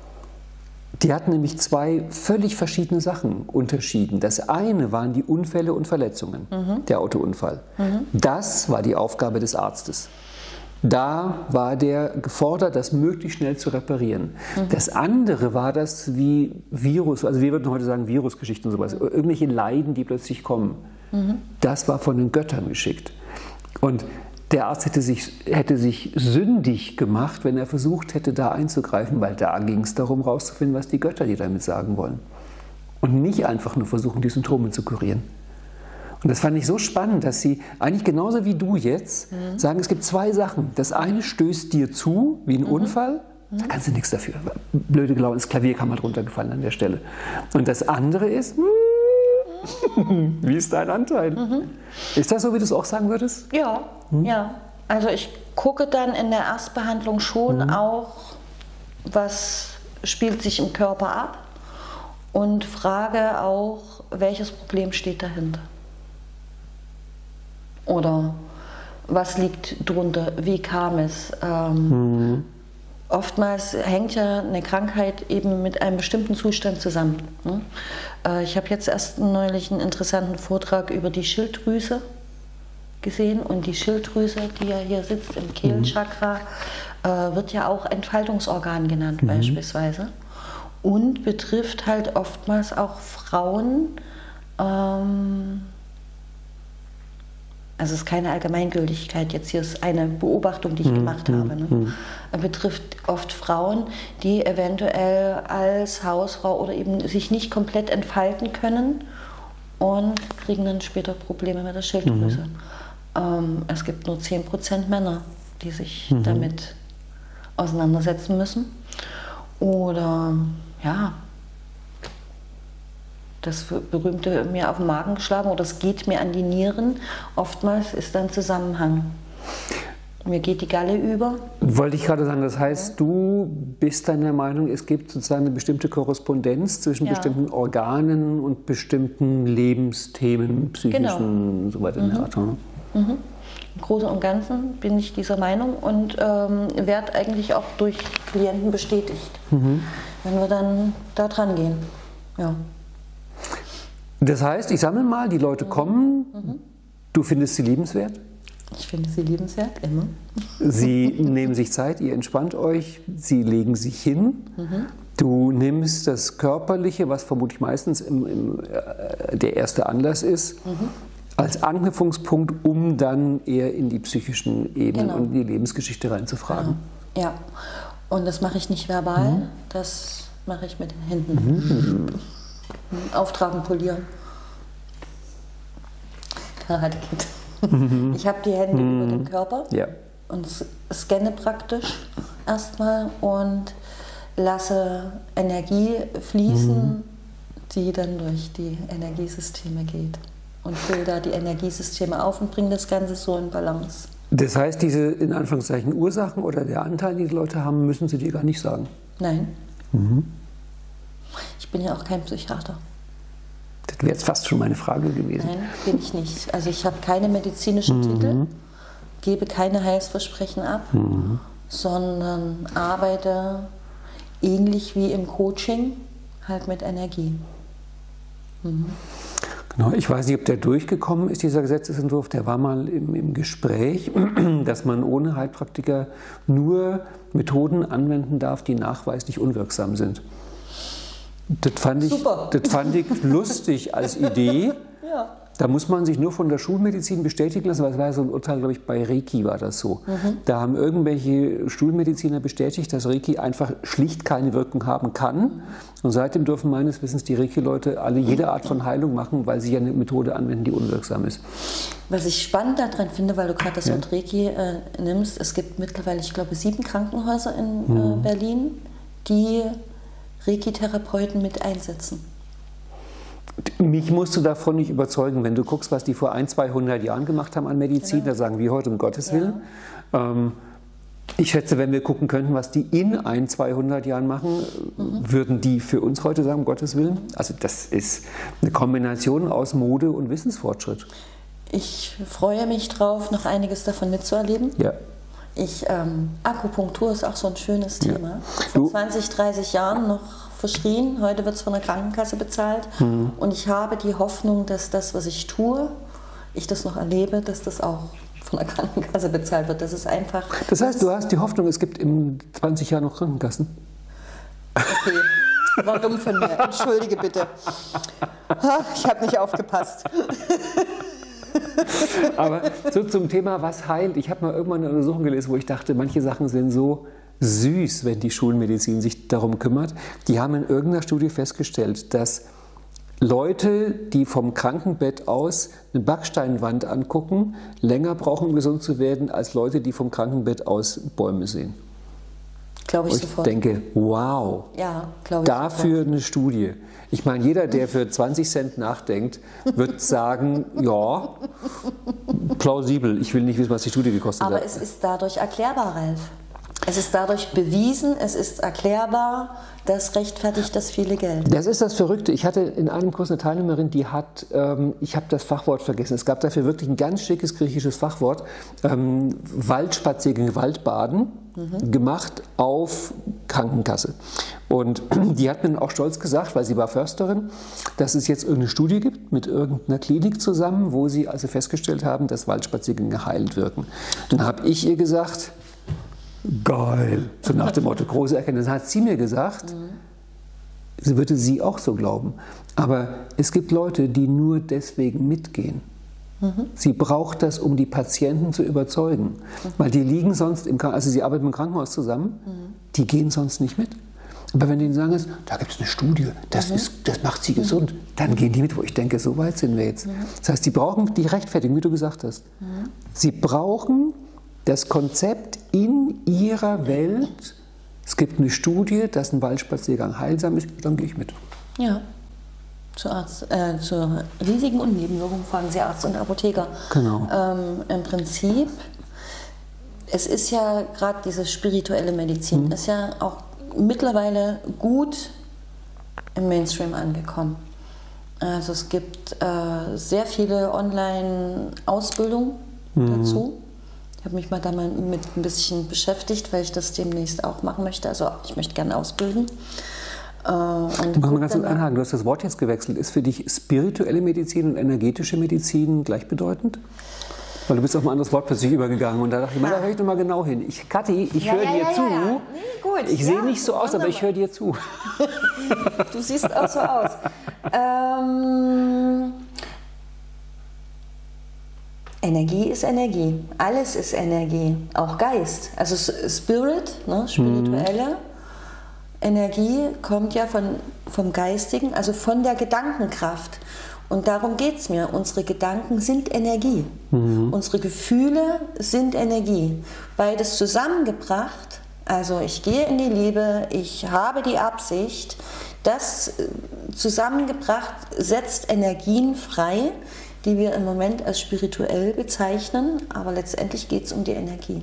Die hatten nämlich zwei völlig verschiedene Sachen unterschieden. Das eine waren die Unfälle und Verletzungen, mhm. der Autounfall. Mhm. Das war die Aufgabe des Arztes. Da war der gefordert, das möglichst schnell zu reparieren. Mhm. Das andere war das wie Virus, also wir würden heute sagen Virusgeschichten und sowas, mhm. irgendwelche Leiden, die plötzlich kommen. Mhm. Das war von den Göttern geschickt. Und der Arzt hätte sich, hätte sich sündig gemacht, wenn er versucht hätte, da einzugreifen, weil da ging es darum, herauszufinden, was die Götter dir damit sagen wollen. Und nicht einfach nur versuchen, die Symptome zu kurieren. Und das fand ich so spannend, dass sie eigentlich genauso wie du jetzt mhm. sagen, es gibt zwei Sachen. Das eine stößt dir zu, wie ein mhm. Unfall, da kannst du nichts dafür. Blöde Glaube, das Klavier kann mal runtergefallen an der Stelle. Und das andere ist, wie ist dein Anteil? Mhm. Ist das so, wie du es auch sagen würdest? Ja, hm? ja. Also ich gucke dann in der Erstbehandlung schon mhm. auch, was spielt sich im Körper ab und frage auch, welches Problem steht dahinter. Oder was liegt drunter, wie kam es? Ähm, mhm. Oftmals hängt ja eine Krankheit eben mit einem bestimmten Zustand zusammen. Ne? Äh, ich habe jetzt erst neulich einen interessanten Vortrag über die Schilddrüse gesehen. Und die Schilddrüse, die ja hier sitzt im Kehlchakra, äh, wird ja auch Entfaltungsorgan genannt mhm. beispielsweise. Und betrifft halt oftmals auch Frauen, ähm, also es ist keine Allgemeingültigkeit, jetzt hier ist eine Beobachtung, die ich mhm. gemacht habe. Ne? Mhm. Betrifft oft Frauen, die eventuell als Hausfrau oder eben sich nicht komplett entfalten können und kriegen dann später Probleme mit der Schilddrüse. Mhm. Ähm, es gibt nur zehn Prozent Männer, die sich mhm. damit auseinandersetzen müssen. Oder ja, das berühmte mir auf den Magen geschlagen oder es geht mir an die Nieren. Oftmals ist da ein Zusammenhang. Mir geht die Galle über. Wollte ich gerade sagen, das heißt, du bist deiner Meinung, es gibt sozusagen eine bestimmte Korrespondenz zwischen ja. bestimmten Organen und bestimmten Lebensthemen, psychischen genau. und so weiter. Mhm. Mhm. Im Großen und Ganzen bin ich dieser Meinung und ähm, werde eigentlich auch durch Klienten bestätigt, mhm. wenn wir dann da dran gehen. Ja. Das heißt, ich sammle mal, die Leute kommen, mhm. du findest sie liebenswert? Ich finde sie liebenswert, immer. Sie nehmen sich Zeit, ihr entspannt euch, sie legen sich hin. Mhm. Du nimmst das Körperliche, was vermutlich meistens im, im, äh, der erste Anlass ist, mhm. als Anknüpfungspunkt, um dann eher in die psychischen Ebenen genau. und in die Lebensgeschichte reinzufragen. Ja, ja. Und das mache ich nicht verbal, mhm. das mache ich mit den Händen. Mhm. Auftragen, polieren. Karate Kid. Mhm. Ich habe die Hände mhm. über den Körper ja. und scanne praktisch erstmal und lasse Energie fließen, mhm. die dann durch die Energiesysteme geht. Und fülle da die Energiesysteme auf und bringe das Ganze so in Balance. Das heißt, diese in Anführungszeichen Ursachen oder der Anteil, die die Leute haben, müssen sie dir gar nicht sagen? Nein. Mhm. Ich bin ja auch kein Psychiater. Das wäre jetzt fast schon meine Frage gewesen. Nein, bin ich nicht. Also ich habe keine medizinischen mhm. Titel, gebe keine Heilsversprechen ab, mhm. sondern arbeite ähnlich wie im Coaching, halt mit Energie. Mhm. Genau, ich weiß nicht, ob der durchgekommen ist, dieser Gesetzesentwurf. Der war mal im, im Gespräch, dass man ohne Heilpraktiker nur Methoden anwenden darf, die nachweislich unwirksam sind. Das fand ich, das fand ich lustig als Idee. Ja. Da muss man sich nur von der Schulmedizin bestätigen lassen, weil es war so ein Urteil, glaube ich, bei Reiki war das so. Mhm. Da haben irgendwelche Schulmediziner bestätigt, dass Reiki einfach schlicht keine Wirkung haben kann. Mhm. Und seitdem dürfen meines Wissens die Reiki-Leute alle jede Art von Heilung machen, weil sie ja eine Methode anwenden, die unwirksam ist. Was ich spannend daran finde, weil du gerade das ja. Wort Reiki äh, nimmst, es gibt mittlerweile, ich glaube, sieben Krankenhäuser in mhm. äh, Berlin, die Reiki-Therapeuten mit einsetzen. Mich musst du davon nicht überzeugen, wenn du guckst, was die vor ein, zweihundert Jahren gemacht haben an Medizin, genau. da sagen wir heute um Gottes Willen. Ja. Ähm, ich schätze, wenn wir gucken könnten, was die in ein, zweihundert Jahren machen, mhm. würden die für uns heute sagen, um Gottes Willen. Also das ist eine Kombination aus Mode und Wissensfortschritt. Ich freue mich drauf, noch einiges davon mitzuerleben. Ja. Ich, ähm, Akupunktur ist auch so ein schönes Thema. Ja. Vor zwanzig, dreißig Jahren noch verschrien, heute wird es von der Krankenkasse bezahlt. Mhm. Und ich habe die Hoffnung, dass das, was ich tue, ich das noch erlebe, dass das auch von der Krankenkasse bezahlt wird. Das ist einfach... Das heißt, du hast die Hoffnung, es gibt in zwanzig Jahren noch Krankenkassen? Okay, war dumm von mir. Entschuldige bitte. Ich habe nicht aufgepasst. Aber so zum Thema, was heilt. Ich habe mal irgendwann eine Untersuchung gelesen, wo ich dachte, manche Sachen sind so süß, wenn die Schulmedizin sich darum kümmert. Die haben in irgendeiner Studie festgestellt, dass Leute, die vom Krankenbett aus eine Backsteinwand angucken, länger brauchen, um gesund zu werden, als Leute, die vom Krankenbett aus Bäume sehen. Glaube ich, ich sofort. denke, wow, ja, glaube ich dafür sofort. Eine Studie. Ich meine, jeder, der für zwanzig Cent nachdenkt, wird sagen, ja, plausibel. Ich will nicht wissen, was die Studie gekostet Aber hat. Aber es ist dadurch erklärbar, Ralf. Es ist dadurch bewiesen, es ist erklärbar, das rechtfertigt das viele Geld. Das ist das Verrückte. Ich hatte in einem Kurs eine Teilnehmerin, die hat, ähm, ich habe das Fachwort vergessen, es gab dafür wirklich ein ganz schickes griechisches Fachwort, ähm, Waldspaziergänge, Waldbaden, mhm. gemacht auf Krankenkasse. Und die hat mir dann auch stolz gesagt, weil sie war Försterin, dass es jetzt irgendeine Studie gibt mit irgendeiner Klinik zusammen, wo sie also festgestellt haben, dass Waldspaziergänge heilend wirken. Dann habe ich ihr gesagt, geil, so nach dem Motto, große Erkenntnis. Dann hat sie mir gesagt, mhm. sie würde sie auch so glauben. Aber es gibt Leute, die nur deswegen mitgehen. Mhm. Sie braucht das, um die Patienten zu überzeugen. Mhm. Weil die liegen sonst im Krankenhaus, also sie arbeiten im Krankenhaus zusammen, mhm. die gehen sonst nicht mit. Aber wenn die ihnen sagen, da gibt es eine Studie, das, Mhm. ist, das macht sie gesund, dann gehen die mit, wo ich denke, so weit sind wir jetzt. Das heißt, die brauchen die Rechtfertigung, wie du gesagt hast. Sie brauchen das Konzept in ihrer Welt. Es gibt eine Studie, dass ein Waldspaziergang heilsam ist, dann gehe ich mit. Ja. Zu, Arzt, äh, zu Risiken und Nebenwirkungen fragen Sie Arzt und Apotheker. Genau. Ähm, Im Prinzip, es ist ja gerade diese spirituelle Medizin, Mhm. ist ja auch mittlerweile gut im Mainstream angekommen. Also es gibt äh, sehr viele Online-Ausbildungen Mhm. dazu. Ich habe mich mal da mal mit ein bisschen beschäftigt, weil ich das demnächst auch machen möchte. Also ich möchte gerne ausbilden. Äh, und Machen wir ganz kurz einhaken. Du hast das Wort jetzt gewechselt. Ist für dich spirituelle Medizin und energetische Medizin gleichbedeutend? Weil du bist auf ein anderes Wort plötzlich übergegangen und da dachte ich, ja. da höre ich noch mal genau hin. Ich, Kathi, ich ja, höre ja, dir ja, zu. Ja, ja. Nee, gut. Ich ja, sehe nicht so aus, wunderbar. aber ich höre dir zu. Du siehst auch so aus. ähm, Energie ist Energie. Alles ist Energie. Auch Geist. Also Spirit, ne, spirituelle mhm. Energie kommt ja von, vom Geistigen, also von der Gedankenkraft. Und darum geht es mir. Unsere Gedanken sind Energie. Mhm. Unsere Gefühle sind Energie. Beides zusammengebracht, also ich gehe in die Liebe, ich habe die Absicht, das zusammengebracht setzt Energien frei, die wir im Moment als spirituell bezeichnen, aber letztendlich geht es um die Energie.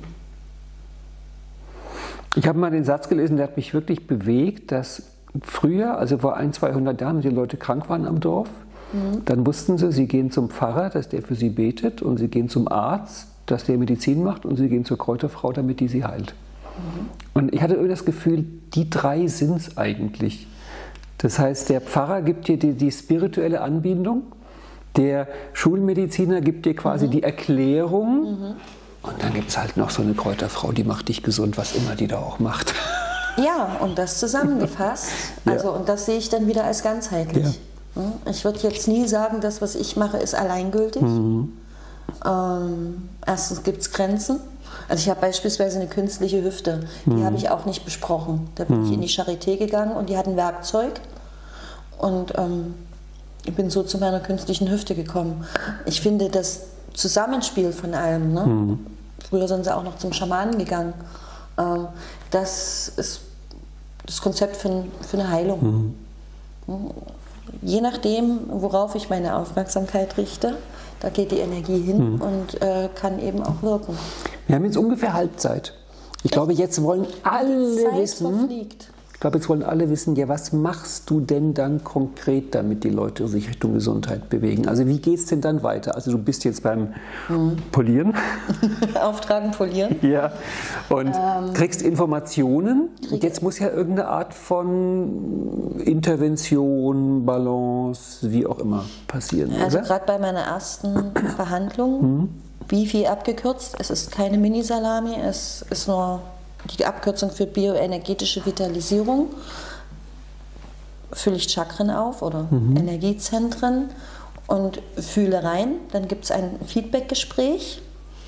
Ich habe mal den Satz gelesen, der hat mich wirklich bewegt, dass früher, also vor ein, zweihundert Jahren, die Leute krank waren am Dorf, mhm. dann wussten sie, sie gehen zum Pfarrer, dass der für sie betet, und sie gehen zum Arzt, dass der Medizin macht, und sie gehen zur Kräuterfrau, damit die sie heilt. Mhm. Und ich hatte irgendwie das Gefühl, die drei sind es eigentlich. Das heißt, der Pfarrer gibt dir die, die spirituelle Anbindung, der Schulmediziner gibt dir quasi mhm. die Erklärung, mhm. und dann gibt es halt noch so eine Kräuterfrau, die macht dich gesund, was immer die da auch macht. Ja, und das zusammengefasst, also, ja. und das sehe ich dann wieder als ganzheitlich. Ja. Ich würde jetzt nie sagen, das, was ich mache, ist alleingültig. Mhm. Ähm, erstens gibt es Grenzen. Also ich habe beispielsweise eine künstliche Hüfte, die mhm. habe ich auch nicht besprochen. Da bin mhm. ich in die Charité gegangen und die hatten Werkzeug, und ähm, ich bin so zu meiner künstlichen Hüfte gekommen. Ich finde das Zusammenspiel von allem, ne? Mhm. Früher sind sie auch noch zum Schamanen gegangen, ähm, das ist das Konzept für, für eine Heilung. Mhm. Je nachdem, worauf ich meine Aufmerksamkeit richte, da geht die Energie hin mhm. und äh, kann eben auch wirken. Wir haben jetzt ungefähr Halbzeit. Ich glaube, jetzt wollen alle Zeit wissen, verfliegt. ich glaube, jetzt wollen alle wissen, ja, was machst du denn dann konkret, damit die Leute sich Richtung Gesundheit bewegen? Also wie geht es denn dann weiter? Also du bist jetzt beim mhm. Polieren. Auftragen, polieren. Ja, und ähm, kriegst Informationen. Krieg Und jetzt muss ja irgendeine Art von Intervention, Balance, wie auch immer passieren. Also gerade bei meiner ersten Behandlung, mhm. B I F I abgekürzt, es ist keine Mini-Salami, es ist nur die Abkürzung für bioenergetische Vitalisierung, fülle ich Chakren auf oder mhm. Energiezentren und fühle rein. Dann gibt es ein Feedback-Gespräch,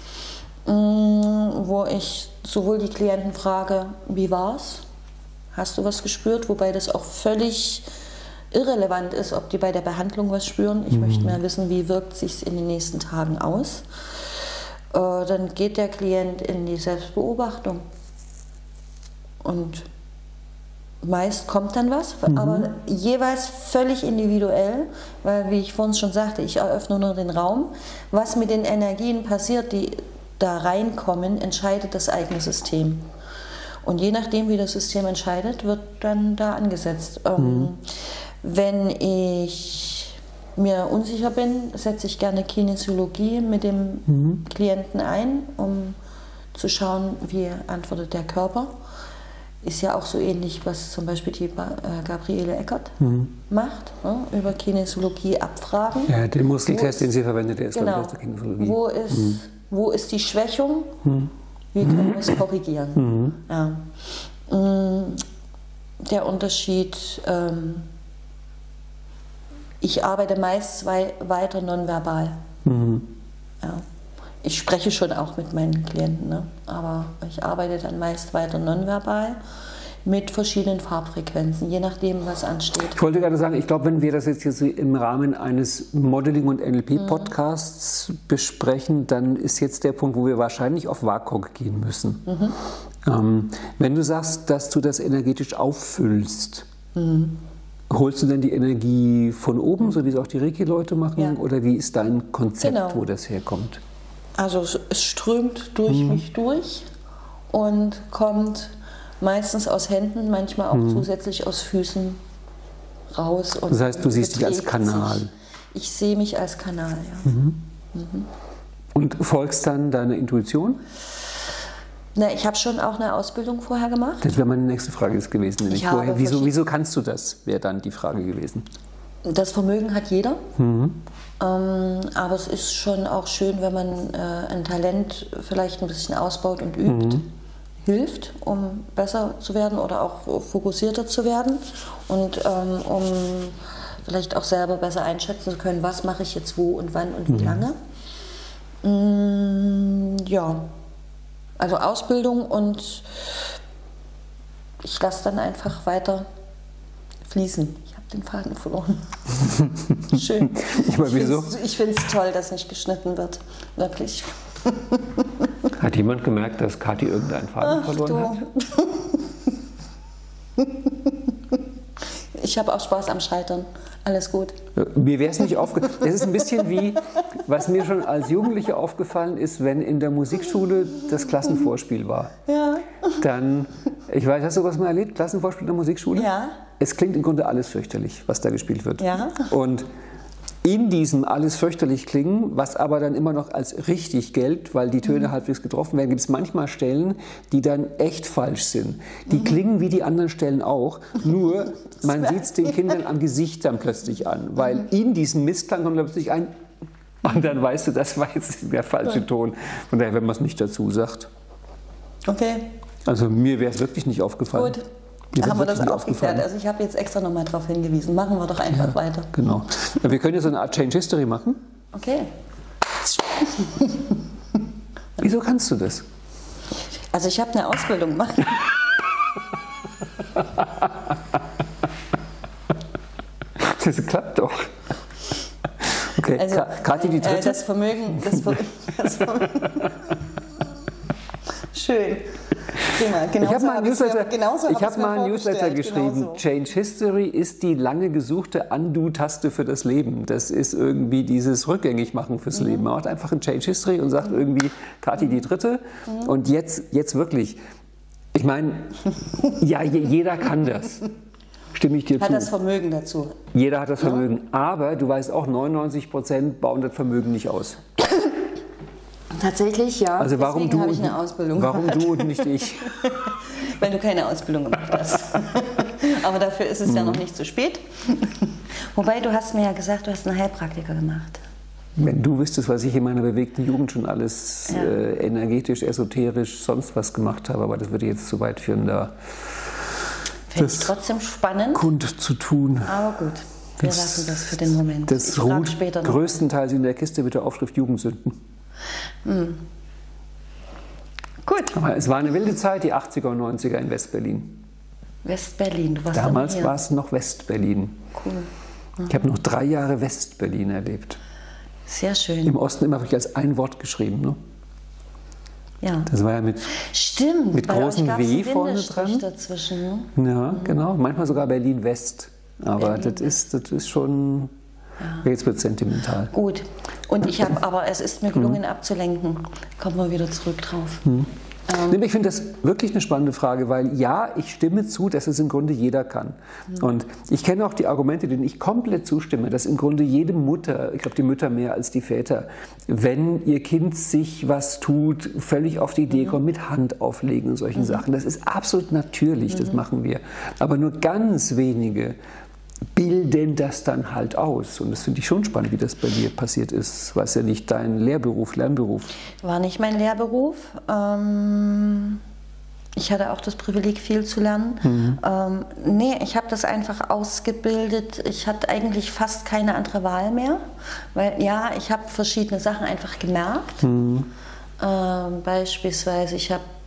wo ich sowohl die Klienten frage, wie war's? Hast du was gespürt? Wobei das auch völlig irrelevant ist, ob die bei der Behandlung was spüren. Ich mhm. möchte mehr wissen, wie wirkt es sich in den nächsten Tagen aus. Dann geht der Klient in die Selbstbeobachtung. Und meist kommt dann was, mhm. aber jeweils völlig individuell, weil, wie ich vorhin schon sagte, ich eröffne nur den Raum. Was mit den Energien passiert, die da reinkommen, entscheidet das eigene System. Und je nachdem, wie das System entscheidet, wird dann da angesetzt. Mhm. Ähm, wenn ich mir unsicher bin, setze ich gerne Kinesiologie mit dem mhm. Klienten ein, um zu schauen, wie antwortet der Körper. Ist ja auch so ähnlich, was zum Beispiel die Gabriele Eckert mhm. macht, ne? Über Kinesiologie abfragen. Ja, den Muskeltest, den sie verwendet, der ist, genau, glaube ich, aus der Kinesiologie. Wo ist, mhm. wo ist die Schwächung? Mhm. Wie können wir es korrigieren? Mhm. Ja. Der Unterschied, ähm, ich arbeite meist zwei, weiter nonverbal. Mhm. Ja. Ich spreche schon auch mit meinen Klienten, ne? Aber ich arbeite dann meist weiter nonverbal. mit verschiedenen Farbfrequenzen, je nachdem, was ansteht. Ich wollte gerade sagen, ich glaube, wenn wir das jetzt hier so im Rahmen eines Modeling- und N L P-Podcasts mhm. besprechen, dann ist jetzt der Punkt, wo wir wahrscheinlich auf W A K O K gehen müssen. Mhm. Ähm, wenn du sagst, dass du das energetisch auffüllst, mhm. holst du denn die Energie von oben, so wie es auch die Reiki-Leute machen? Ja. Oder wie ist dein Konzept, genau. wo das herkommt? Also es strömt durch mhm. mich durch und kommt meistens aus Händen, manchmal auch mhm. zusätzlich aus Füßen raus. Und das heißt, du siehst dich als Kanal? Sich. Ich sehe mich als Kanal, ja. Mhm. Mhm. Und folgst dann deiner Intuition? Na, ich habe schon auch eine Ausbildung vorher gemacht. Das wäre meine nächste Frage gewesen. Nämlich vorher, wieso, wieso kannst du das, wäre dann die Frage gewesen. Das Vermögen hat jeder. Mhm. Ähm, aber es ist schon auch schön, wenn man äh, ein Talent vielleicht ein bisschen ausbaut und übt. Mhm. Hilft, um besser zu werden oder auch fokussierter zu werden und ähm, um vielleicht auch selber besser einschätzen zu können, was mache ich jetzt wo und wann und wie lange. Mm, ja, also Ausbildung und ich lasse dann einfach weiter fließen. Ich habe den Faden verloren. Schön. Ich meine, wieso? Ich finde es toll, dass nicht geschnitten wird. Wirklich. Hat jemand gemerkt, dass Kathi irgendeinen Faden Ach, verloren du. hat? Ich habe auch Spaß am Scheitern. Alles gut. Mir wäre es nicht aufgefallen. Das ist ein bisschen wie, was mir schon als Jugendliche aufgefallen ist, wenn in der Musikschule das Klassenvorspiel war. Ja. Dann, ich weiß, hast du was mal erlebt? Klassenvorspiel in der Musikschule? Ja. Es klingt im Grunde alles fürchterlich, was da gespielt wird. Ja. Und in diesem alles fürchterlich klingen, was aber dann immer noch als richtig gilt, weil die Töne mhm. halbwegs getroffen werden, gibt es manchmal Stellen, die dann echt falsch sind. Die mhm. klingen wie die anderen Stellen auch, nur man sieht es den Kindern am Gesicht dann plötzlich an, weil mhm. in diesem Missklang kommt plötzlich ein und dann weißt du, das war jetzt der falsche Ton. Von daher, wenn man es nicht dazu sagt. Okay. Also mir wäre es wirklich nicht aufgefallen. Gut. Haben wir das aufgeklärt? Also ich habe jetzt extra nochmal darauf hingewiesen. Machen wir doch einfach ja, weiter. Genau. Wir können jetzt so eine Art Change History machen. Okay. Wieso kannst du das? Also ich habe eine Ausbildung gemacht. Das klappt doch. Okay, also, Kathi, die dritte. Äh, das Vermögen, das Vermögen, das Vermögen. Schön. Prima. Genauso ich habe mal ein Newsletter, hab hab mal ein Newsletter geschrieben. Genauso. Change History ist die lange gesuchte Undo-Taste für das Leben. Das ist irgendwie dieses Rückgängigmachen fürs mhm. Leben. Man macht einfach ein Change History und sagt irgendwie, Kathi die Dritte. Mhm. Und jetzt, jetzt wirklich, ich meine, ja, jeder kann das. Stimme ich dir hat zu. Hat das Vermögen dazu. Jeder hat das Vermögen. Ja. Aber du weißt auch, neunundneunzig Prozent bauen das Vermögen nicht aus. Tatsächlich, ja. Also warum Deswegen du habe ich eine Ausbildung Warum gemacht. du und nicht ich? Weil du keine Ausbildung gemacht hast. Aber dafür ist es mhm. ja noch nicht zu spät. Wobei, du hast mir ja gesagt, du hast einen Heilpraktiker gemacht. Wenn du wüsstest, was ich in meiner bewegten Jugend schon alles ja. äh, energetisch, esoterisch, sonst was gemacht habe, aber das würde jetzt zu weit führen, da Finde ich trotzdem spannend. Kund zu tun. Aber gut, wir das, lassen das für den Moment. Das ruht größtenteils in der Kiste mit der Aufschrift Jugendsünden. Hm. Gut. Aber es war eine wilde Zeit, die achtziger und neunziger in Westberlin. Westberlin, du warst Damals war es noch Westberlin. Cool. Mhm. Ich habe noch drei Jahre Westberlin erlebt. Sehr schön. Im Osten immer wirklich als ein Wort geschrieben. Ne? Ja. Das war ja mit, Stimmt, mit großem W vorne dran. Dazwischen. Ja, mhm. genau. Manchmal sogar Berlin-West. Aber Berlin das, ist, das ist schon... Ja. Jetzt wird es sentimental. Gut. Und ich habe, aber es ist mir gelungen, mhm. abzulenken. Kommen wir wieder zurück drauf. Mhm. Ähm. Ich finde das wirklich eine spannende Frage, weil ja, ich stimme zu, dass es im Grunde jeder kann. Mhm. Und ich kenne auch die Argumente, denen ich komplett zustimme, dass im Grunde jede Mutter, ich glaube die Mütter mehr als die Väter, wenn ihr Kind sich was tut, völlig auf die Idee mhm. kommt, mit Hand auflegen und solchen mhm. Sachen. Das ist absolut natürlich, das mhm. machen wir. Aber nur ganz wenige bilden das dann halt aus. Und das finde ich schon spannend, wie das bei dir passiert ist. War es ja nicht dein Lehrberuf, Lernberuf. War nicht mein Lehrberuf. Ähm, ich hatte auch das Privileg, viel zu lernen. Mhm. Ähm, nee, ich habe das einfach ausgebildet. Ich hatte eigentlich fast keine andere Wahl mehr. Weil ja, ich habe verschiedene Sachen einfach gemerkt. Mhm. Ähm, beispielsweise, ich habe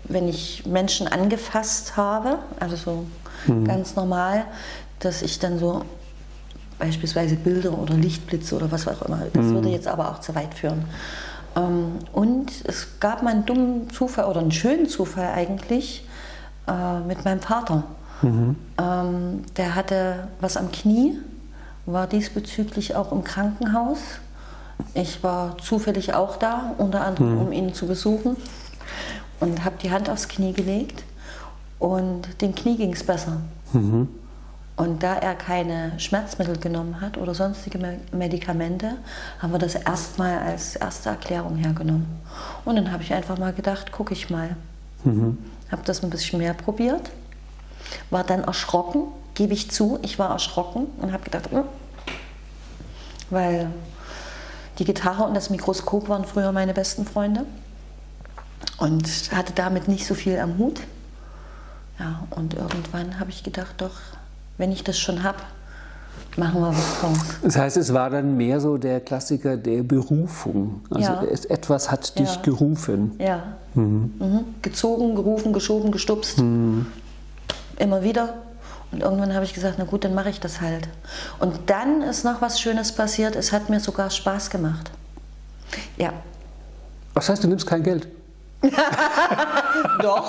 wenn ich Menschen angefasst habe, also so mhm. ganz normal, dass ich dann so beispielsweise Bilder oder Lichtblitze oder was auch immer, das mhm. würde jetzt aber auch zu weit führen. Ähm, und es gab mal einen dummen Zufall oder einen schönen Zufall eigentlich äh, mit meinem Vater. Mhm. Ähm, der hatte was am Knie, war diesbezüglich auch im Krankenhaus. Ich war zufällig auch da, unter anderem, mhm. um ihn zu besuchen, und habe die Hand aufs Knie gelegt und dem Knie ging es besser. Mhm. Und da er keine Schmerzmittel genommen hat oder sonstige Medikamente, haben wir das erstmal als erste Erklärung hergenommen. Und dann habe ich einfach mal gedacht, gucke ich mal. Mhm. Habe das ein bisschen mehr probiert, war dann erschrocken, gebe ich zu, ich war erschrocken und habe gedacht, hm, weil die Gitarre und das Mikroskop waren früher meine besten Freunde und hatte damit nicht so viel am Hut. Ja, und irgendwann habe ich gedacht, doch, wenn ich das schon habe, machen wir was draus. Das heißt, es war dann mehr so der Klassiker der Berufung. Also ja. etwas hat dich ja. gerufen. Ja. Mhm. Mhm. Gezogen, gerufen, geschoben, gestupst. Mhm. Immer wieder. Und irgendwann habe ich gesagt, na gut, dann mache ich das halt. Und dann ist noch was Schönes passiert. Es hat mir sogar Spaß gemacht. Ja. Was heißt, du nimmst kein Geld? Doch.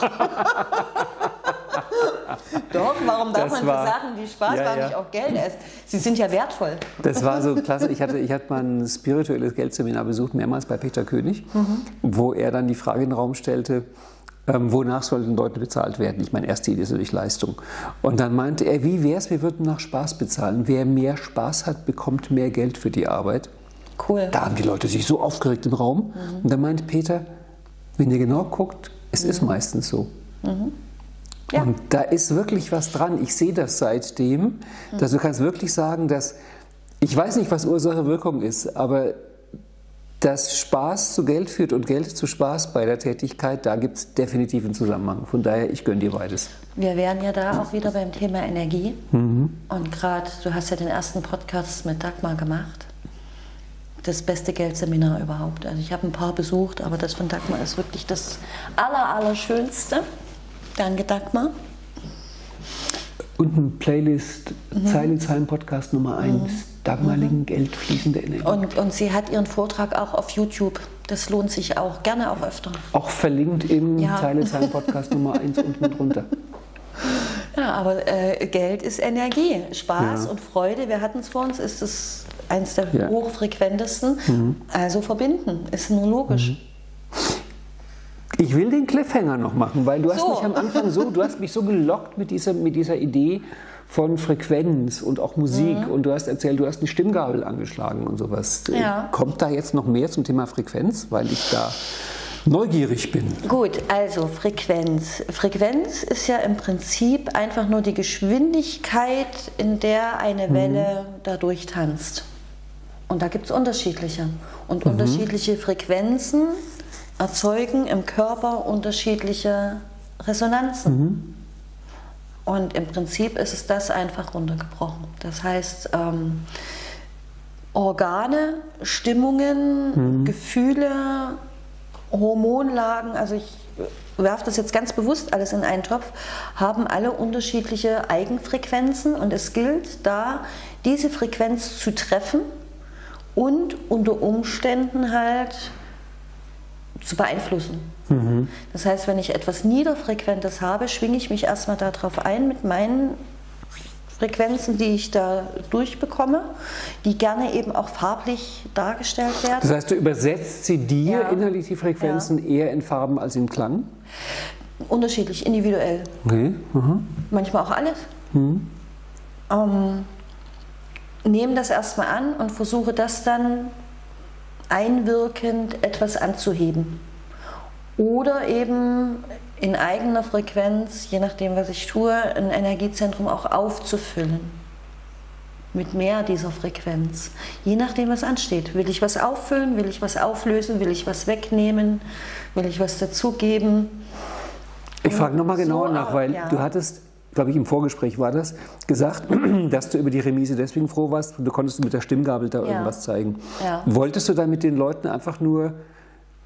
Doch, warum darf das man war, für Sachen, die Spaß ja, machen, ja. nicht auch Geld essen? Sie sind ja wertvoll. Das war so klasse. Ich hatte, ich hatte mal ein spirituelles Geldseminar besucht, mehrmals bei Peter König, mhm. wo er dann die Frage in den Raum stellte, ähm, wonach sollten Leute bezahlt werden? Ich meine, erste Idee ist natürlich Leistung. Und dann meinte er, wie wäre es, wir würden nach Spaß bezahlen. Wer mehr Spaß hat, bekommt mehr Geld für die Arbeit. Cool. Da haben die Leute sich so aufgeregt im Raum. Mhm. Und dann meinte Peter, wenn ihr genau guckt, es mhm. ist meistens so. Mhm. Ja. Und da ist wirklich was dran. Ich sehe das seitdem, mhm. dass du kannst wirklich sagen, dass, ich weiß nicht, was Ursache-Wirkung ist, aber dass Spaß zu Geld führt und Geld zu Spaß bei der Tätigkeit, da gibt es definitiv einen Zusammenhang. Von daher, ich gönne dir beides. Wir wären ja da auch wieder beim Thema Energie. Mhm. Und gerade, du hast ja den ersten Podcast mit Dagmar gemacht. Das beste Geldseminar überhaupt. Also ich habe ein paar besucht, aber das von Dagmar ist wirklich das aller, Allerschönste. Danke, Dagmar. Und eine Playlist, mhm. Zeile, Zeilen, Podcast Nummer eins, mhm. Dagmar Lingen, Geld, fließende Energie. Und, und sie hat ihren Vortrag auch auf YouTube. Das lohnt sich auch, gerne auch öfter. Auch verlinkt im ja. Zeile, Zeilen, Podcast Nummer eins unten drunter. Ja, aber äh, Geld ist Energie. Spaß ja. und Freude, wir hatten es vor uns, ist es eins der ja. hochfrequentesten. Mhm. Also verbinden, ist nur logisch. Mhm. Ich will den Cliffhanger noch machen, weil du hast so. mich am Anfang so, du hast mich so gelockt mit dieser, mit dieser Idee von Frequenz und auch Musik mhm. und du hast erzählt, du hast eine Stimmgabel angeschlagen und sowas. Ja. Kommt da jetzt noch mehr zum Thema Frequenz, weil ich da neugierig bin? Gut, also Frequenz. Frequenz ist ja im Prinzip einfach nur die Geschwindigkeit, in der eine Welle mhm. da durchtanzt. Und da gibt es unterschiedliche. Und mhm. unterschiedliche Frequenzen erzeugen im Körper unterschiedliche Resonanzen. Mhm. Und im Prinzip ist es das einfach runtergebrochen. Das heißt, ähm, Organe, Stimmungen, mhm. Gefühle, Hormonlagen, also ich werfe das jetzt ganz bewusst alles in einen Topf, haben alle unterschiedliche Eigenfrequenzen und es gilt da, diese Frequenz zu treffen und unter Umständen halt zu beeinflussen. Mhm. Das heißt, wenn ich etwas Niederfrequentes habe, schwinge ich mich erstmal darauf ein mit meinen Frequenzen, die ich da durchbekomme, die gerne eben auch farblich dargestellt werden. Das heißt, du übersetzt sie dir ja. innerlich die Frequenzen ja. eher in Farben als in Klang? Unterschiedlich, individuell. Okay. Mhm. Manchmal auch alles. Mhm. Ähm, nehme das erstmal an und versuche das dann einwirkend etwas anzuheben. Oder eben in eigener Frequenz, je nachdem, was ich tue, ein Energiezentrum auch aufzufüllen. Mit mehr dieser Frequenz. Je nachdem, was ansteht. Will ich was auffüllen? Will ich was auflösen? Will ich was wegnehmen? Will ich was dazugeben? Ich frage nochmal genauer so, nach, weil ja. du hattest, glaube ich, im Vorgespräch war das, gesagt, dass du über die Remise deswegen froh warst, du konntest mit der Stimmgabel da ja. irgendwas zeigen. Ja. Wolltest du dann mit den Leuten einfach nur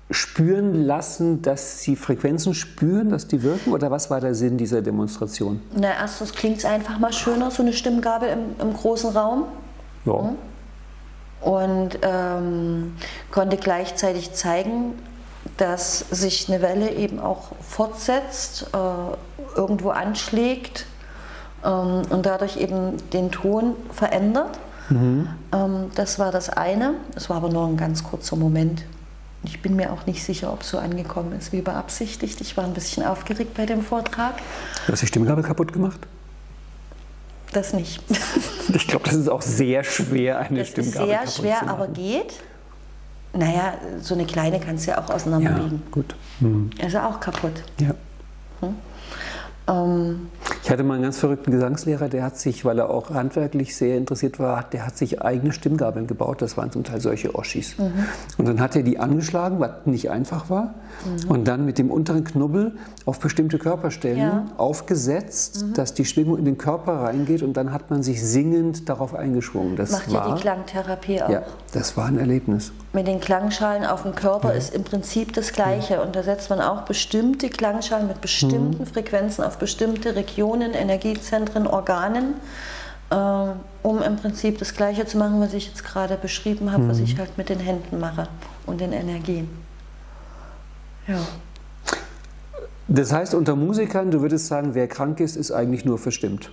spüren lassen, dass sie Frequenzen spüren, dass die wirken? Oder was war der Sinn dieser Demonstration? Na, erstens klingt es einfach mal schöner, so eine Stimmgabel im, im großen Raum. Ja. Und ähm, konnte gleichzeitig zeigen, dass sich eine Welle eben auch fortsetzt, äh, irgendwo anschlägt ähm, und dadurch eben den Ton verändert. Mhm. Ähm, das war das eine. Es war aber nur ein ganz kurzer Moment. Ich bin mir auch nicht sicher, ob es so angekommen ist wie beabsichtigt. Ich war ein bisschen aufgeregt bei dem Vortrag. Du hast die Stimmgabel kaputt gemacht? Das nicht. Ich glaube, das ist auch sehr schwer, eine das Stimmgabel kaputt zu machen. Sehr schwer, aber geht. Naja, so eine kleine kannst du ja auch auseinanderlegen. Ja, gut. Hm. Ist ja auch kaputt. Ja. Hm? Ähm, ich hatte mal einen ganz verrückten Gesangslehrer, der hat sich, weil er auch handwerklich sehr interessiert war, der hat sich eigene Stimmgabeln gebaut. Das waren zum Teil solche Oschis. Mhm. Und dann hat er die angeschlagen, was nicht einfach war. Mhm. Und dann mit dem unteren Knubbel auf bestimmte Körperstellen ja. aufgesetzt, mhm. dass die Schwingung in den Körper reingeht. Und dann hat man sich singend darauf eingeschwungen. Das Macht war, ja die Klangtherapie auch. Ja, das war ein Erlebnis. Mit den Klangschalen auf dem Körper ja. ist im Prinzip das Gleiche. Ja. Und da setzt man auch bestimmte Klangschalen mit bestimmten mhm. Frequenzen auf bestimmte Regionen, Energiezentren, Organen, äh, um im Prinzip das Gleiche zu machen, was ich jetzt gerade beschrieben habe, mhm. was ich halt mit den Händen mache und den Energien. Ja. Das heißt, unter Musikern, du würdest sagen, wer krank ist, ist eigentlich nur verstimmt.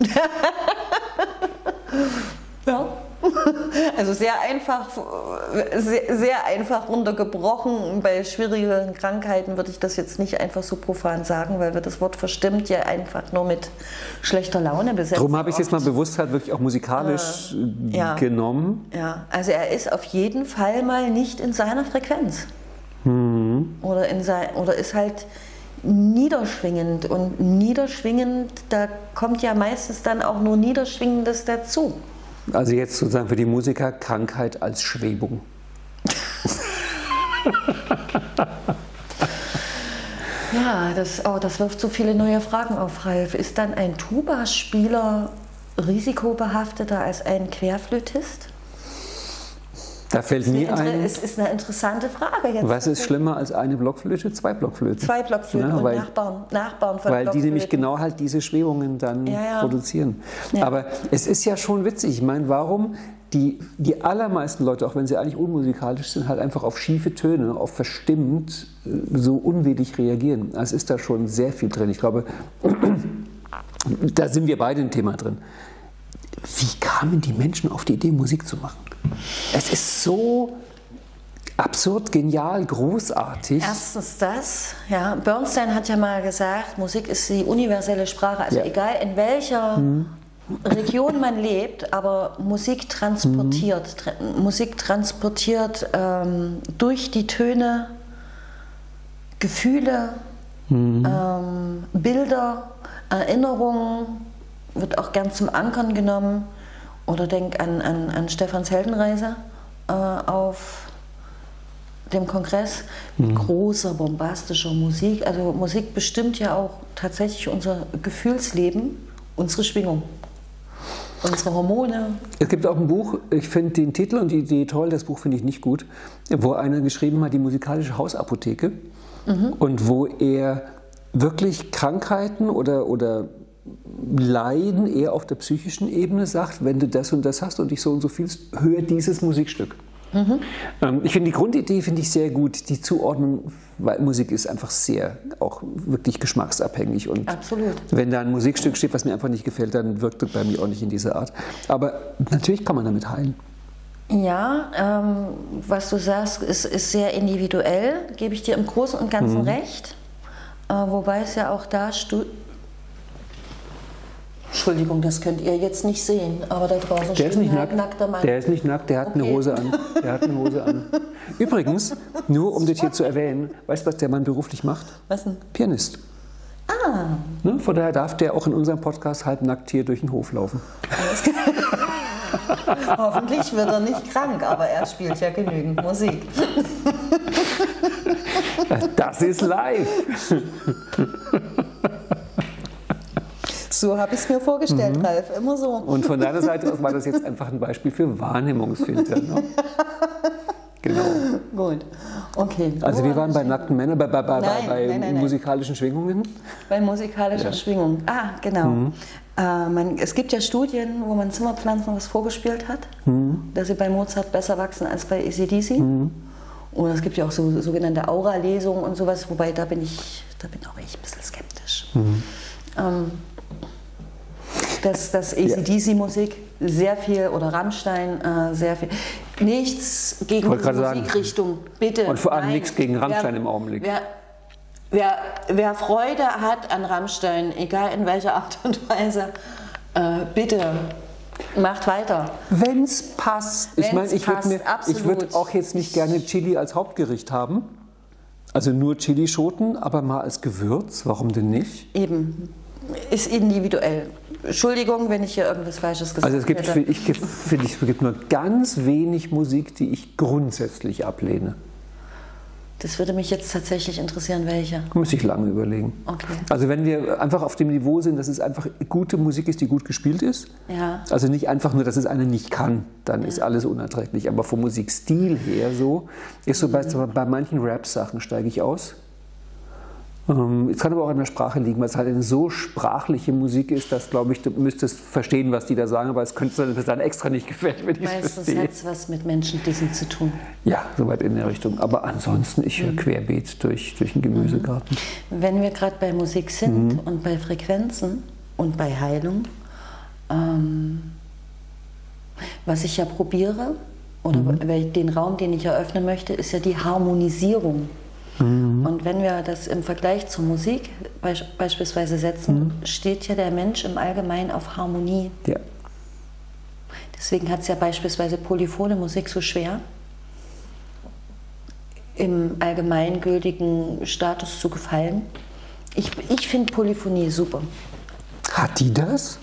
Ja. Also sehr einfach, sehr, sehr einfach runtergebrochen. Bei schwierigen Krankheiten würde ich das jetzt nicht einfach so profan sagen, weil wir das Wort verstimmt ja einfach nur mit schlechter Laune besetzen. Darum habe ich es jetzt mal bewusst halt wirklich auch musikalisch äh, ja. genommen. Ja, also er ist auf jeden Fall mal nicht in seiner Frequenz. Mhm. Oder, in sein, oder ist halt niederschwingend. Und niederschwingend, da kommt ja meistens dann auch nur Niederschwingendes dazu. Also jetzt sozusagen für die Musiker Krankheit als Schwebung. Ja, das, oh, das wirft so viele neue Fragen auf, Ralf. Ist dann ein Tuba-Spieler risikobehafteter als ein Querflötist? Da fällt mir ein. Es ist eine interessante Frage jetzt. Was ist schlimmer als eine Blockflöte? Zwei Blockflöten. Zwei Blockflöten ja, und weil, nachbauen, nachbauen von Weil Blockflöten. die nämlich genau halt diese Schwebungen dann ja, ja. produzieren. Ja. Aber es ist ja schon witzig. Ich meine, warum die, die allermeisten Leute, auch wenn sie eigentlich unmusikalisch sind, halt einfach auf schiefe Töne, auf verstimmt so unwillig reagieren. Also ist da schon sehr viel drin. Ich glaube, da sind wir beide ein Thema drin. Wie kamen die Menschen auf die Idee, Musik zu machen? Es ist so absurd, genial, großartig. Erstens das, ja. Bernstein hat ja mal gesagt, Musik ist die universelle Sprache. Also ja. egal in welcher mhm. Region man lebt, aber Musik transportiert. Mhm. Tra Musik transportiert ähm, durch die Töne Gefühle, mhm. ähm, Bilder, Erinnerungen, wird auch gern zum Ankern genommen. Oder denk an, an, an Stefans Heldenreise äh, auf dem Kongress mit mhm. großer, bombastischer Musik. Also Musik bestimmt ja auch tatsächlich unser Gefühlsleben, unsere Schwingung, unsere Hormone. Es gibt auch ein Buch, ich finde den Titel und die Idee toll, das Buch finde ich nicht gut, wo einer geschrieben hat, die musikalische Hausapotheke. Mhm. Und wo er wirklich Krankheiten oder, oder Leiden eher auf der psychischen Ebene sagt, wenn du das und das hast und dich so und so fühlst, hör dieses Musikstück. Mhm. Ähm, ich finde die Grundidee finde ich sehr gut, die Zuordnung, weil Musik ist einfach sehr, auch wirklich geschmacksabhängig und absolut. Wenn da ein Musikstück steht, was mir einfach nicht gefällt, dann wirkt es bei mir auch nicht in dieser Art. Aber natürlich kann man damit heilen. Ja, ähm, was du sagst, ist, ist sehr individuell, gebe ich dir im Großen und Ganzen mhm. recht, äh, wobei es ja auch da Entschuldigung, das könnt ihr jetzt nicht sehen, aber da draußen der steht ein halt nackter Mann. Der ist nicht nackt, der hat okay. eine Hose an. Der hat eine Hose an. Übrigens, nur um das hier zu erwähnen, weißt du, was der Mann beruflich macht? Was denn? Pianist. Ah. Ne? Von daher darf der auch in unserem Podcast halbnackt hier durch den Hof laufen. Hoffentlich wird er nicht krank, aber er spielt ja genügend Musik. Das ist live. So habe ich es mir vorgestellt, mhm. Ralf, immer so. Und von deiner Seite aus war das jetzt einfach ein Beispiel für Wahrnehmungsfilter. Ne? Genau. Gut, okay. Also wir waren bei nackten Männern, bei, bei, bei, Nein, bei nein, nein, nein. musikalischen Schwingungen. Bei musikalischen Ja. Schwingungen. Ah, genau. Mhm. Äh, man, es gibt ja Studien, wo man Zimmerpflanzen was vorgespielt hat, mhm. dass sie bei Mozart besser wachsen als bei A C D C. Mhm. Und es gibt ja auch so sogenannte Aura-Lesungen und sowas, wobei da bin ich, da bin auch ich ein bisschen skeptisch. Mhm. Ähm, dass, dass A C D C-Musik sehr viel, oder Rammstein, äh, sehr viel, nichts gegen die Musikrichtung, sagen. Bitte. Und vor allem nein. nichts gegen Rammstein wer, im Augenblick. Wer, wer, wer Freude hat an Rammstein, egal in welcher Art und Weise, äh, bitte macht weiter. Wenn es passt. Ich meine, ich würde würd auch jetzt nicht gerne Chili als Hauptgericht haben. Also nur Chilischoten, aber mal als Gewürz. Warum denn nicht? Eben. Ist individuell. Entschuldigung, wenn ich hier irgendwas Falsches gesagt habe. Also es gibt, hätte. Ich, finde ich, es gibt nur ganz wenig Musik, die ich grundsätzlich ablehne. Das würde mich jetzt tatsächlich interessieren, welche. Müsste ich lange überlegen. Okay. Also wenn wir einfach auf dem Niveau sind, dass es einfach gute Musik ist, die gut gespielt ist. Ja. Also nicht einfach nur, dass es einer nicht kann, dann ja. ist alles unerträglich. Aber vom Musikstil her so, ist so mhm. bei, bei manchen Rap-Sachen steige ich aus. Es kann aber auch an der Sprache liegen, weil es halt eine so sprachliche Musik ist, dass, glaube ich, du müsstest verstehen, was die da sagen, aber es könnte dann extra nicht gefällt, wenn ich es verstehe. Meistens hat es was mit Menschendissen zu tun. Ja, soweit in der Richtung. Aber ansonsten, ich höre mhm. querbeet durch, durch den Gemüsegarten. Wenn wir gerade bei Musik sind mhm. und bei Frequenzen und bei Heilung, ähm, was ich ja probiere, oder mhm. den Raum, den ich eröffnen möchte, ist ja die Harmonisierung. Mhm. Und wenn wir das im Vergleich zur Musik be beispielsweise setzen, mhm. steht ja der Mensch im Allgemeinen auf Harmonie. Ja. Deswegen hat es ja beispielsweise polyphone Musik so schwer, im allgemeingültigen Status zu gefallen. Ich, ich finde Polyphonie super. Hat die das?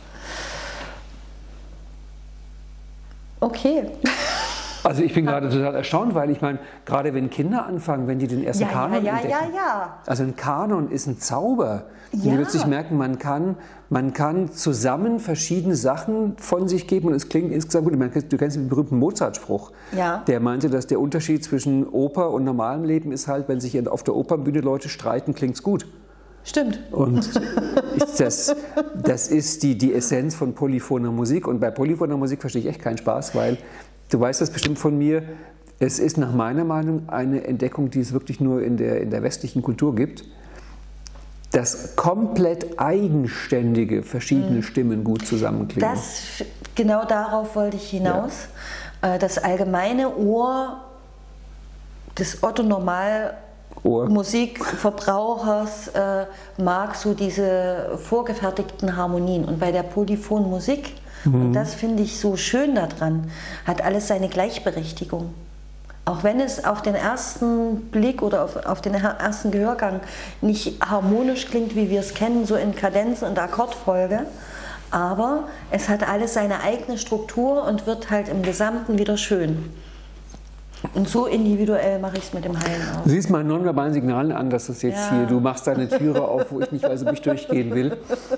Okay. Also ich bin gerade total erstaunt, weil ich meine, gerade wenn Kinder anfangen, wenn die den ersten ja, Kanon ja, ja, entdecken. Ja, ja. Also ein Kanon ist ein Zauber. Ja. Die plötzlich merken, man kann, man kann zusammen verschiedene Sachen von sich geben und es klingt insgesamt gut. Du kennst den berühmten Mozart-Spruch. Ja. Der meinte, dass der Unterschied zwischen Oper und normalem Leben ist halt, wenn sich auf der Opernbühne Leute streiten, klingt es gut. Stimmt. Und das, das ist die, die Essenz von polyphoner Musik. Und bei polyphoner Musik verstehe ich echt keinen Spaß, weil du weißt das bestimmt von mir, es ist nach meiner Meinung eine Entdeckung, die es wirklich nur in der, in der westlichen Kultur gibt, dass komplett eigenständige, verschiedene mhm. Stimmen gut zusammenklingen. Das, genau darauf wollte ich hinaus. Ja. Das allgemeine Ohr des Otto-Normal- Musikverbrauchers äh, mag so diese vorgefertigten Harmonien. Und bei der polyphonen Musik, mhm. und das finde ich so schön daran, hat alles seine Gleichberechtigung. Auch wenn es auf den ersten Blick oder auf, auf den ersten Gehörgang nicht harmonisch klingt, wie wir es kennen, so in Kadenz und Akkordfolge, aber es hat alles seine eigene Struktur und wird halt im Gesamten wieder schön. Und so individuell mache ich es mit dem Heilen auch. Du siehst meinen nonverbalen Signalen an, dass das jetzt ja. hier, du machst deine Türe auf, wo ich nicht weiß, ob ich durchgehen will.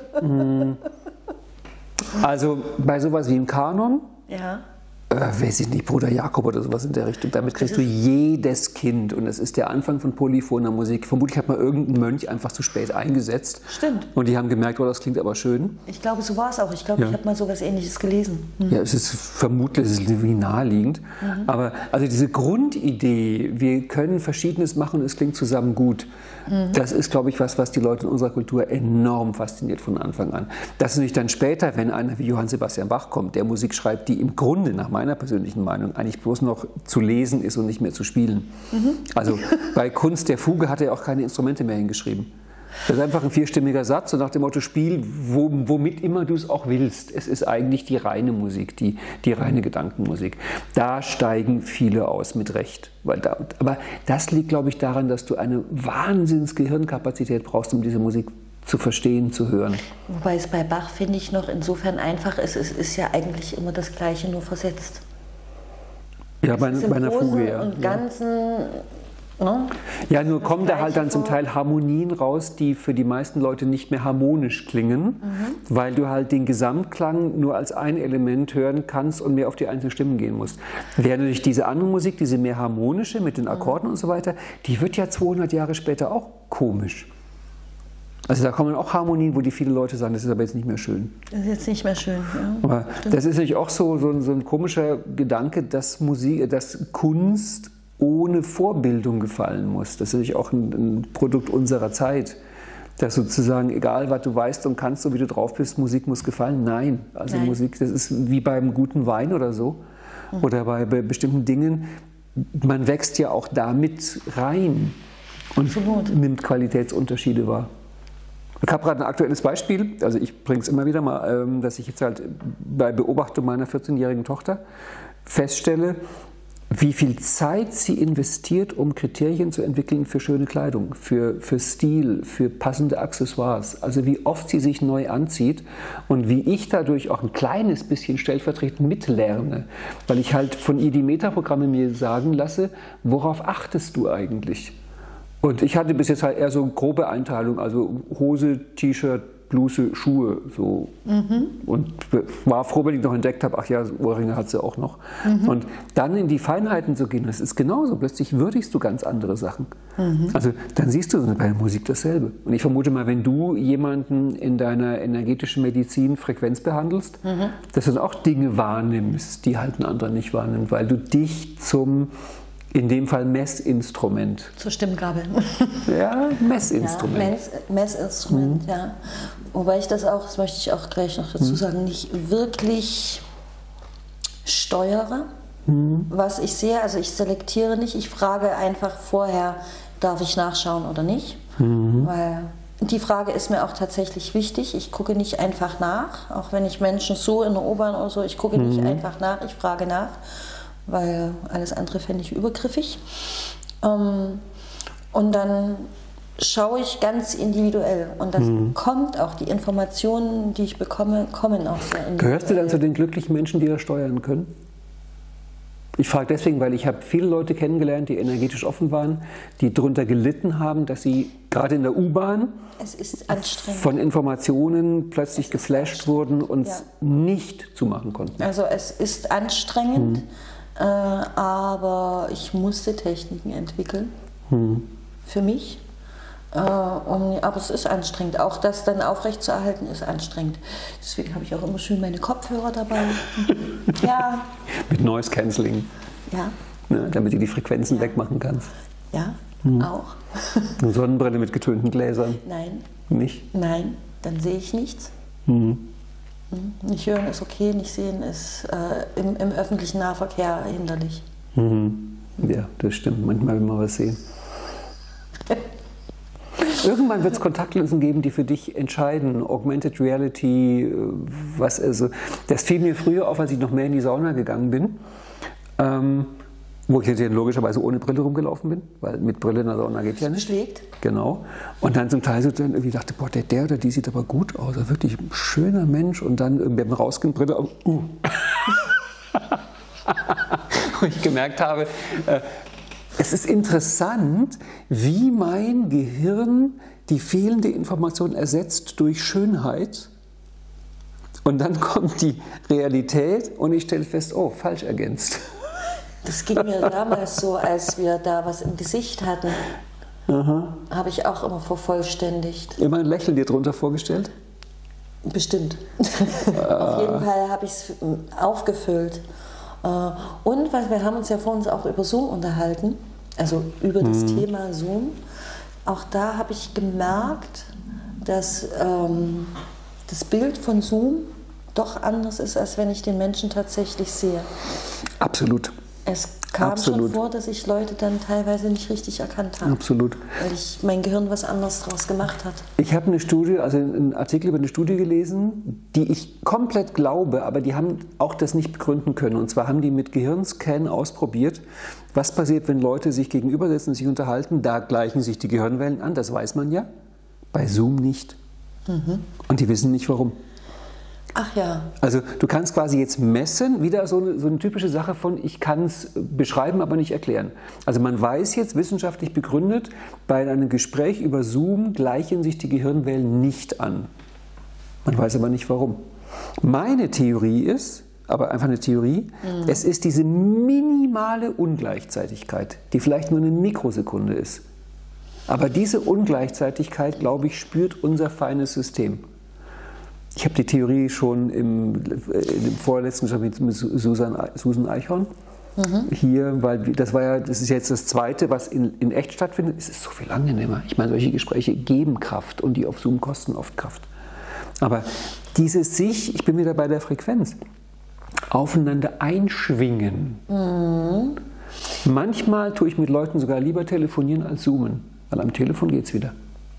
Also bei sowas wie im Kanon, ja. äh, weiß ich nicht, Bruder Jakob oder sowas in der Richtung, damit kriegst du jedes Kind und es ist der Anfang von polyphoner Musik. Vermutlich hat mal irgendein Mönch einfach zu spät eingesetzt. Stimmt. Und die haben gemerkt, oh, das klingt aber schön. Ich glaube, so war es auch. Ich glaube, ja. ich habe mal sowas Ähnliches gelesen. Mhm. Ja, es ist vermutlich, es ist wie naheliegend. Mhm. Aber also diese Grundidee, wir können Verschiedenes machen und es klingt zusammen gut, mhm. das ist, glaube ich, was, was die Leute in unserer Kultur enorm fasziniert von Anfang an. Das ist natürlich dann später, wenn einer wie Johann Sebastian Bach kommt, der Musik schreibt, die im Grunde nach meiner persönlichen Meinung eigentlich bloß noch zu lesen ist und nicht mehr zu spielen. Mhm. Also bei Kunst der Fuge hat er auch keine Instrumente mehr hingeschrieben. Das ist einfach ein vierstimmiger Satz und nach dem Motto, spiel wo, womit immer du es auch willst. Es ist eigentlich die reine Musik, die, die reine Gedankenmusik. Da steigen viele aus, mit Recht. Weil da, aber das liegt, glaube ich, daran, dass du eine Wahnsinns-Gehirnkapazität brauchst, um diese Musik zu verstehen, zu hören. Wobei es bei Bach, finde ich, noch insofern einfach ist, es ist ja eigentlich immer das Gleiche, nur versetzt. Ja, bei, bei einer Fuge, ja. Und Ganzen Ne? Ja, nur kommen da halt dann zum Teil Harmonien raus, die für die meisten Leute nicht mehr harmonisch klingen, mhm. weil du halt den Gesamtklang nur als ein Element hören kannst und mehr auf die einzelnen Stimmen gehen musst. Während durch diese andere Musik, diese mehr harmonische mit den Akkorden mhm. und so weiter, die wird ja zweihundert Jahre später auch komisch. Also da kommen auch Harmonien, wo die viele Leute sagen, das ist aber jetzt nicht mehr schön. Das ist jetzt nicht mehr schön, ja. Aber das ist natürlich auch so, so, ein, so ein komischer Gedanke, dass Musik, dass Kunst ohne Vorbildung gefallen muss. Das ist natürlich auch ein, ein Produkt unserer Zeit. Dass sozusagen, egal was du weißt und kannst und wie du drauf bist, Musik muss gefallen. Nein, also Nein. Musik, das ist wie beim guten Wein oder so. Mhm. Oder bei, bei bestimmten Dingen. Man wächst ja auch damit rein und Absolut. nimmt Qualitätsunterschiede wahr. Ich habe gerade ein aktuelles Beispiel, also ich bringe es immer wieder mal, dass ich jetzt halt bei Beobachtung meiner vierzehnjährigen Tochter feststelle, wie viel Zeit sie investiert, um Kriterien zu entwickeln für schöne Kleidung, für, für Stil, für passende Accessoires. Also wie oft sie sich neu anzieht und wie ich dadurch auch ein kleines bisschen stellvertretend mitlerne, weil ich halt von ihr die Metaprogramme mir sagen lasse, worauf achtest du eigentlich? Und ich hatte bis jetzt halt eher so grobe Einteilung, also Hose, T-Shirt, Bluse, Schuhe, so. Mhm. Und war froh, wenn ich noch entdeckt habe, ach ja, Ohrringe hat sie auch noch. Mhm. Und dann in die Feinheiten zu gehen, das ist genauso. Plötzlich würdigst du ganz andere Sachen. Mhm. Also dann siehst du bei der Musik dasselbe. Und ich vermute mal, wenn du jemanden in deiner energetischen Medizin Frequenz behandelst, mhm. dass du dann auch Dinge wahrnimmst, die halt ein anderer nicht wahrnimmt, weil du dich zum in dem Fall Messinstrument. Zur Stimmgabel. Ja, Messinstrument. Ja, Mess, Messinstrument, mhm. ja. Wobei ich das auch, das möchte ich auch gleich noch dazu mhm. sagen, nicht wirklich steuere, mhm. was ich sehe. Also ich selektiere nicht, ich frage einfach vorher, darf ich nachschauen oder nicht. Mhm. Weil die Frage ist mir auch tatsächlich wichtig. Ich gucke nicht einfach nach, auch wenn ich Menschen so in der U-Bahn oder so, ich gucke mhm. nicht einfach nach, ich frage nach. Weil alles andere fände ich übergriffig. Ähm, und dann schaue ich ganz individuell. Und das mhm. kommt auch, die Informationen, die ich bekomme, kommen auch sehr individuell. Gehörst du dann zu den glücklichen Menschen, die das steuern können? Ich frage deswegen, weil ich habe viele Leute kennengelernt, die energetisch offen waren, die darunter gelitten haben, dass sie gerade in der U-Bahn von Informationen plötzlich geflasht wurden und ja. nicht zumachen konnten. Also es ist anstrengend. Mhm. Äh, aber ich musste Techniken entwickeln, hm. für mich. Äh, um, aber es ist anstrengend. Auch das dann aufrechtzuerhalten ist anstrengend. Deswegen habe ich auch immer schön meine Kopfhörer dabei. Ja. Mit Noise Cancelling. Ja. Ne, damit du die Frequenzen ja. wegmachen kannst. Ja, hm. auch. Eine Sonnenbrille mit getönten Gläsern? Nein. Nicht? Nein, dann sehe ich nichts. Hm. Nicht hören ist okay, nicht sehen ist äh, im, im öffentlichen Nahverkehr hinderlich. Mhm. Ja, das stimmt. Manchmal will man was sehen. Irgendwann wird es Kontaktlinsen geben, die für dich entscheiden. Augmented Reality, was also. Das fiel mir früher auf, als ich noch mehr in die Sauna gegangen bin. Ähm, Wo ich jetzt logischerweise ohne Brille rumgelaufen bin, weil mit Brille in der Sauna geht ja nicht. Schlägt. Genau. Und dann zum Teil so dann irgendwie dachte, boah, der, der oder die sieht aber gut aus, also wirklich ein schöner Mensch. Und dann beim Rausgehen Brille, uh. Wo ich gemerkt habe, äh, es ist interessant, wie mein Gehirn die fehlende Information ersetzt durch Schönheit. Und dann kommt die Realität und ich stelle fest, oh, falsch ergänzt. Das ging mir damals so, als wir da was im Gesicht hatten, habe ich auch immer vervollständigt. Immer ein Lächeln dir drunter vorgestellt? Bestimmt. Auf jeden Fall habe ich es aufgefüllt. Und weil wir haben uns ja vorhin auch über Zoom unterhalten, also über das mhm. Thema Zoom. Auch da habe ich gemerkt, dass ähm, das Bild von Zoom doch anders ist, als wenn ich den Menschen tatsächlich sehe. Absolut. Es kam Absolut. schon vor, dass ich Leute dann teilweise nicht richtig erkannt habe. Absolut. Weil ich mein Gehirn was anderes draus gemacht hat. Ich habe eine Studie, also einen Artikel über eine Studie gelesen, die ich komplett glaube, aber die haben auch das nicht begründen können. Und zwar haben die mit Gehirnscan ausprobiert, was passiert, wenn Leute sich gegenübersetzen und sich unterhalten. Da gleichen sich die Gehirnwellen an, das weiß man ja. Bei Zoom nicht. Mhm. Und die wissen nicht warum. Ach ja. Also du kannst quasi jetzt messen, wieder so eine, so eine typische Sache von, ich kann es beschreiben, aber nicht erklären. Also man weiß jetzt, wissenschaftlich begründet, bei einem Gespräch über Zoom gleichen sich die Gehirnwellen nicht an. Man weiß aber nicht warum. Meine Theorie ist, aber einfach eine Theorie, mhm. es ist diese minimale Ungleichzeitigkeit, die vielleicht nur eine Mikrosekunde ist. Aber diese Ungleichzeitigkeit, glaube ich, spürt unser feines System. Ich habe die Theorie schon im, im vorletzten Gespräch mit Susan, Susan Eichhorn mhm. hier, weil das war ja, das ist jetzt das Zweite, was in, in echt stattfindet. Es ist so viel angenehmer. Ich meine, solche Gespräche geben Kraft und die auf Zoom kosten oft Kraft. Aber dieses sich, ich bin wieder bei der Frequenz, aufeinander einschwingen. Mhm. Manchmal tue ich mit Leuten sogar lieber telefonieren als zoomen, weil am Telefon geht es wieder.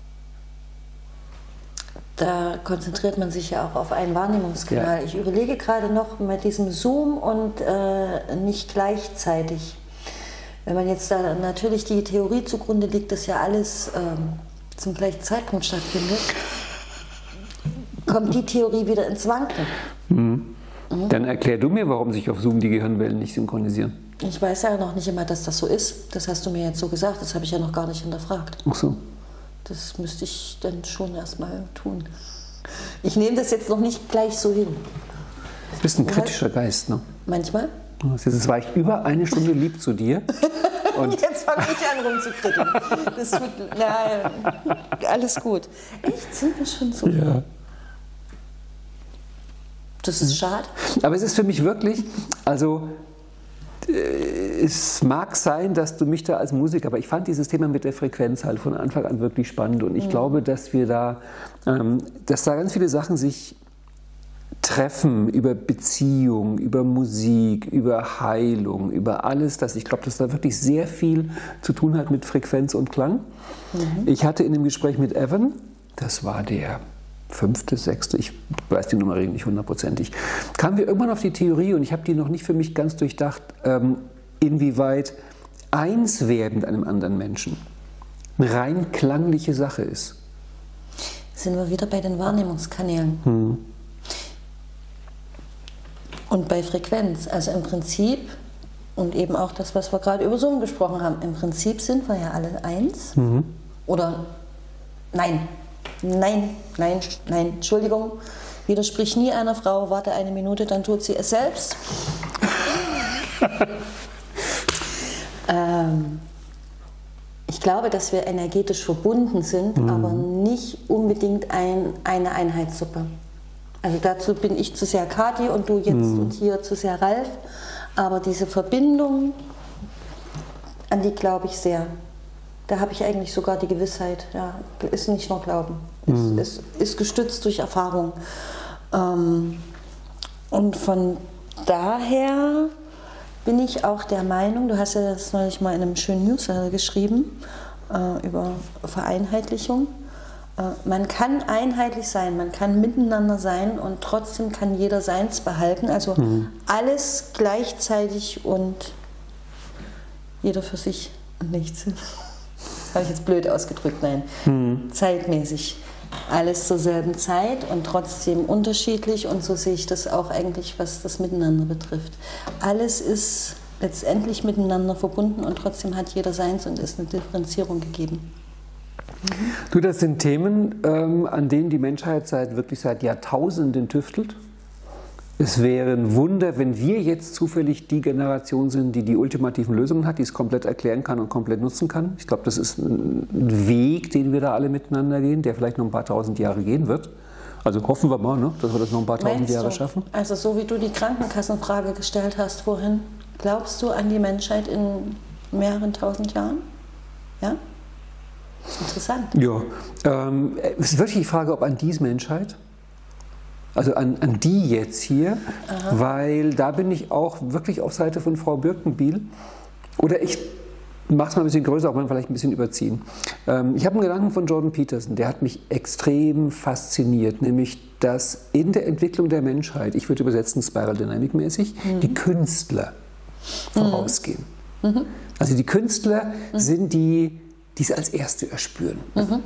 Da konzentriert man sich ja auch auf einen Wahrnehmungskanal. Ja. Ich überlege gerade noch mit diesem Zoom und äh, nicht gleichzeitig. Wenn man jetzt da natürlich die Theorie zugrunde liegt, dass ja alles ähm, zum gleichen Zeitpunkt stattfindet, kommt die Theorie wieder ins Wanken. Mhm. Mhm. Dann erklär du mir, warum sich auf Zoom die Gehirnwellen nicht synchronisieren. Ich weiß ja noch nicht immer, dass das so ist. Das hast du mir jetzt so gesagt, das habe ich ja noch gar nicht hinterfragt. Ach so. Das müsste ich dann schon erstmal tun. Ich nehme das jetzt noch nicht gleich so hin. Du bist ein kritischer Geist, ne? Manchmal. Jetzt war ich über eine Stunde lieb zu dir. Und jetzt fange ich an rumzukriegen. Das tut, na, alles gut. Echt, sind wir schon so? Ja. Das ist schade. Aber es ist für mich wirklich, also es mag sein, dass du mich da als Musiker, aber ich fand dieses Thema mit der Frequenz halt von Anfang an wirklich spannend und ich mhm. glaube, dass wir da, ähm, dass da ganz viele Sachen sich treffen über Beziehung, über Musik, über Heilung, über alles das. Ich glaube, dass da wirklich sehr viel zu tun hat mit Frequenz und Klang. Mhm. Ich hatte in dem Gespräch mit Evan, das war der fünfte, sechste, ich weiß die Nummer nicht hundertprozentig, kamen wir irgendwann auf die Theorie, und ich habe die noch nicht für mich ganz durchdacht, ähm, inwieweit eins werden mit einem anderen Menschen eine rein klangliche Sache ist. Sind wir wieder bei den Wahrnehmungskanälen. Hm. Und bei Frequenz, also im Prinzip, und eben auch das, was wir gerade über Zoom gesprochen haben, im Prinzip sind wir ja alle eins. Mhm. Oder nein. Nein, nein, nein, Entschuldigung, widersprich nie einer Frau, warte eine Minute, dann tut sie es selbst. ähm, ich glaube, dass wir energetisch verbunden sind, mhm. aber nicht unbedingt ein, eine Einheitssuppe. Also dazu bin ich zu sehr Kathi und du jetzt mhm. und hier zu sehr Ralf, aber diese Verbindung, an die glaube ich sehr. Da habe ich eigentlich sogar die Gewissheit, ja, ist nicht nur Glauben, mhm. ist, ist, ist gestützt durch Erfahrung. Ähm, und von daher bin ich auch der Meinung, du hast ja das neulich mal in einem schönen Newsletter geschrieben, äh, über Vereinheitlichung. Äh, man kann einheitlich sein, man kann miteinander sein und trotzdem kann jeder seins behalten. Also mhm. alles gleichzeitig und jeder für sich und nichts. Habe ich jetzt blöd ausgedrückt, nein, mhm. zeitmäßig. Alles zur selben Zeit und trotzdem unterschiedlich, und so sehe ich das auch eigentlich, was das Miteinander betrifft. Alles ist letztendlich miteinander verbunden und trotzdem hat jeder seins und ist eine Differenzierung gegeben. Mhm. Du, das sind Themen, ähm, an denen die Menschheit seit, wirklich seit Jahrtausenden tüftelt. Es wäre ein Wunder, wenn wir jetzt zufällig die Generation sind, die die ultimativen Lösungen hat, die es komplett erklären kann und komplett nutzen kann. Ich glaube, das ist ein Weg, den wir da alle miteinander gehen, der vielleicht noch ein paar tausend Jahre gehen wird. Also hoffen wir mal, ne, dass wir das noch ein paar tausend Meinst Jahre du? schaffen. Also so wie du die Krankenkassenfrage gestellt hast vorhin, glaubst du an die Menschheit in mehreren tausend Jahren? Ja? Interessant. Ja, ähm, es ist wirklich die Frage, ob an diese Menschheit, also an, an die jetzt hier, aha. weil da bin ich auch wirklich auf Seite von Frau Birkenbiel. Oder ich mache es mal ein bisschen größer, auch mal vielleicht ein bisschen überziehen. Ähm, ich habe einen Gedanken von Jordan Peterson, der hat mich extrem fasziniert, nämlich, dass in der Entwicklung der Menschheit, ich würde übersetzen Spiral Dynamic mäßig, mhm. die Künstler vorausgehen. Mhm. Also die Künstler mhm. sind die, die es als Erste erspüren. Mhm.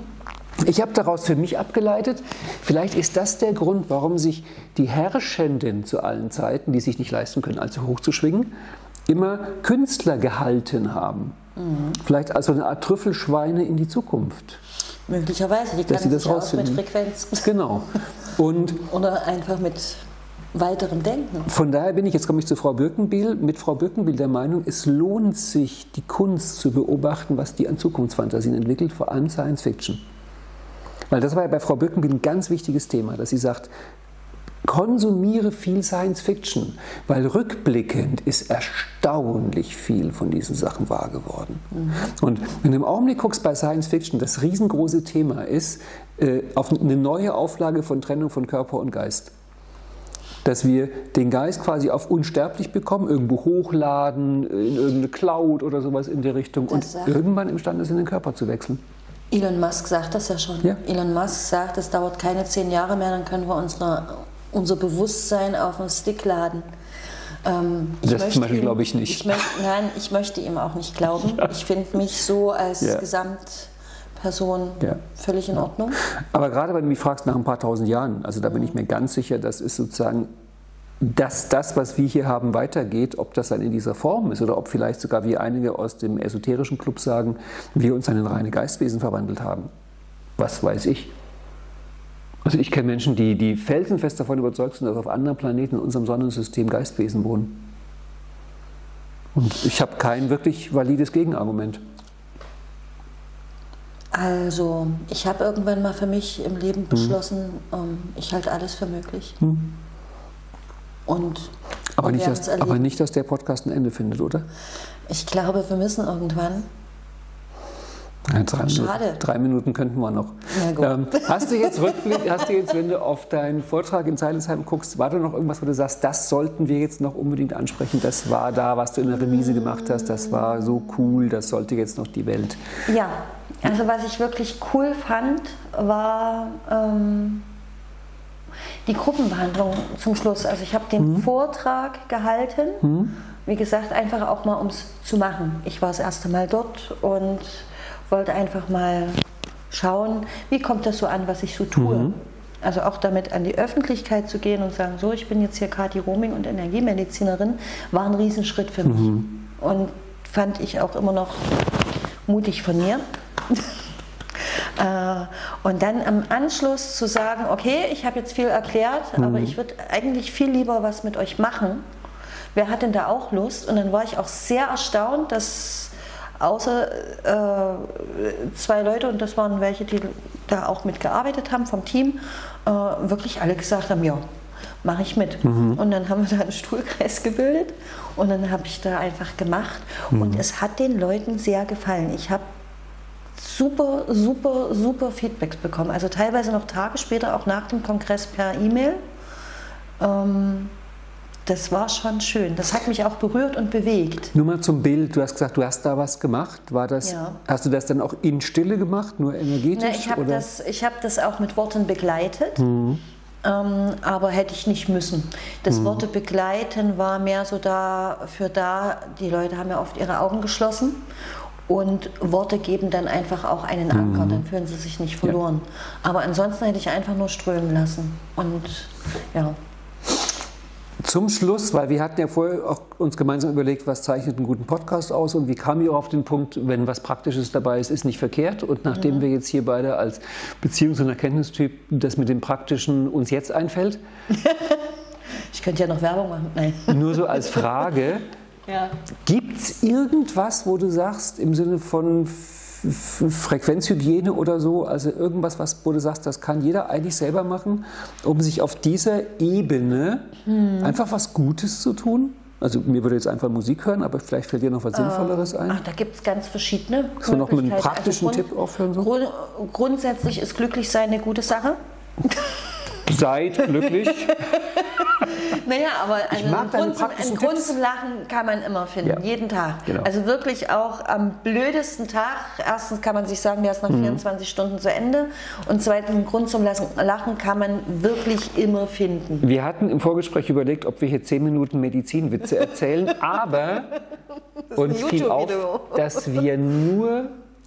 Ich habe daraus für mich abgeleitet, vielleicht ist das der Grund, warum sich die Herrschenden zu allen Zeiten, die sich nicht leisten können, allzu hoch zu schwingen, immer Künstler gehalten haben. Mhm. Vielleicht also eine Art Trüffelschweine in die Zukunft. Möglicherweise, die dass kennen sie das sich aus mit rausfinden. Frequenz. Genau. Und oder einfach mit weiterem Denken. Von daher bin ich, jetzt komme ich zu Frau Birkenbiel, mit Frau Birkenbiel der Meinung, es lohnt sich, die Kunst zu beobachten, was die an Zukunftsfantasien entwickelt, vor allem Science Fiction. Weil das war ja bei Frau Birkenbiel ein ganz wichtiges Thema, dass sie sagt, konsumiere viel Science Fiction, weil rückblickend ist erstaunlich viel von diesen Sachen wahr geworden. Mhm. Und wenn du im Augenblick guckst bei Science Fiction, das riesengroße Thema ist äh, auf eine neue Auflage von Trennung von Körper und Geist. Dass wir den Geist quasi auf unsterblich bekommen, irgendwo hochladen, in irgendeine Cloud oder sowas in die Richtung das und irgendwann imstande sind, den Körper zu wechseln. Elon Musk sagt das ja schon. Ja. Elon Musk sagt, es dauert keine zehn Jahre mehr, dann können wir unsere, unser Bewusstsein auf einen Stick laden. Ähm, ich das zum Beispiel glaube ich nicht. Ich möchte, nein, ich möchte ihm auch nicht glauben. Ja. Ich finde mich so als ja. Gesamtperson ja. völlig in Ordnung. Aber gerade wenn du mich fragst nach ein paar tausend Jahren, also da bin ich mir ganz sicher, das ist sozusagen, dass das, was wir hier haben, weitergeht, ob das dann in dieser Form ist oder ob vielleicht sogar, wie einige aus dem esoterischen Club sagen, wir uns dann in reine Geistwesen verwandelt haben. Was weiß ich. Also ich kenne Menschen, die, die felsenfest davon überzeugt sind, dass auf anderen Planeten in unserem Sonnensystem Geistwesen wohnen. Und ich habe kein wirklich valides Gegenargument. Also ich habe irgendwann mal für mich im Leben beschlossen, hm. ich halte alles für möglich. Hm. Und aber nicht, dass, aber nicht, dass der Podcast ein Ende findet, oder? Ich glaube, wir müssen irgendwann. Ja, drei, Schade. Minuten, drei Minuten könnten wir noch. Ähm, hast du jetzt Rückblick, hast du jetzt, wenn du auf deinen Vortrag in Zeilesheim guckst, war da noch irgendwas, wo du sagst, das sollten wir jetzt noch unbedingt ansprechen, das war da, was du in der Remise gemacht hast, das war so cool, das sollte jetzt noch die Welt. Ja, also was ich wirklich cool fand, war ähm, die Gruppenbehandlung zum Schluss. Also ich habe den mhm. Vortrag gehalten, mhm. wie gesagt, einfach auch mal, um es zu machen. Ich war das erste Mal dort und wollte einfach mal schauen, wie kommt das so an, was ich so tue. Mhm. Also auch damit an die Öffentlichkeit zu gehen und sagen, so, ich bin jetzt hier Kathi Roming und Energiemedizinerin, war ein Riesenschritt für mich. Mhm. Und fand ich auch immer noch mutig von mir. Und dann am Anschluss zu sagen, okay, ich habe jetzt viel erklärt, mhm. aber ich würde eigentlich viel lieber was mit euch machen. Wer hat denn da auch Lust? Und dann war ich auch sehr erstaunt, dass außer äh, zwei Leute, und das waren welche, die da auch mitgearbeitet haben vom Team, äh, wirklich alle gesagt haben, ja, mache ich mit. Mhm. Und dann haben wir da einen Stuhlkreis gebildet und dann habe ich da einfach gemacht mhm. und es hat den Leuten sehr gefallen. Ich habe super, super, super Feedbacks bekommen, also teilweise noch Tage später, auch nach dem Kongress per E-Mail. Ähm, Das war schon schön. Das hat mich auch berührt und bewegt. Nur mal zum Bild. Du hast gesagt, du hast da was gemacht. War das, ja. Hast du das dann auch in Stille gemacht, nur energetisch? Na, ich habe das, ich hab das auch mit Worten begleitet, mhm. ähm, aber hätte ich nicht müssen. Das mhm. Worte begleiten war mehr so dafür da, die Leute haben ja oft ihre Augen geschlossen und Worte geben dann einfach auch einen Anker, mhm. dann fühlen sie sich nicht verloren. Ja. Aber ansonsten hätte ich einfach nur strömen lassen. Und ja. Zum Schluss, weil wir hatten ja vorher auch uns gemeinsam überlegt, was zeichnet einen guten Podcast aus und wie kam ihr auf den Punkt, wenn was Praktisches dabei ist, ist nicht verkehrt. Und nachdem mhm. wir jetzt hier beide als Beziehungs- und Erkenntnistyp das mit dem Praktischen uns jetzt einfällt. Ich könnte ja noch Werbung machen. Nein. Nur so als Frage, ja. Gibt es irgendwas, wo du sagst, im Sinne von Frequenzhygiene oder so, also irgendwas, was, wo du sagst, das kann jeder eigentlich selber machen, um sich auf dieser Ebene hm. einfach was Gutes zu tun? Also mir würde jetzt einfach Musik hören, aber vielleicht fällt dir noch was Sinnvolleres ein? Ach, da gibt es ganz verschiedene. Kannst du noch mit einem praktischen also Grund, Tipp aufhören? So? Grund, grundsätzlich ist glücklich sein eine gute Sache. Seid glücklich. Naja, aber also einen, Grund zum, einen Grund zum Lachen kann man immer finden, ja. jeden Tag. Genau. Also wirklich auch am blödesten Tag. Erstens kann man sich sagen, der ist nach mhm. vierundzwanzig Stunden zu Ende. Und zweitens, einen Grund zum Lachen kann man wirklich immer finden. Wir hatten im Vorgespräch überlegt, ob wir hier zehn Minuten Medizinwitze erzählen, aber uns fiel auf, dass wir nur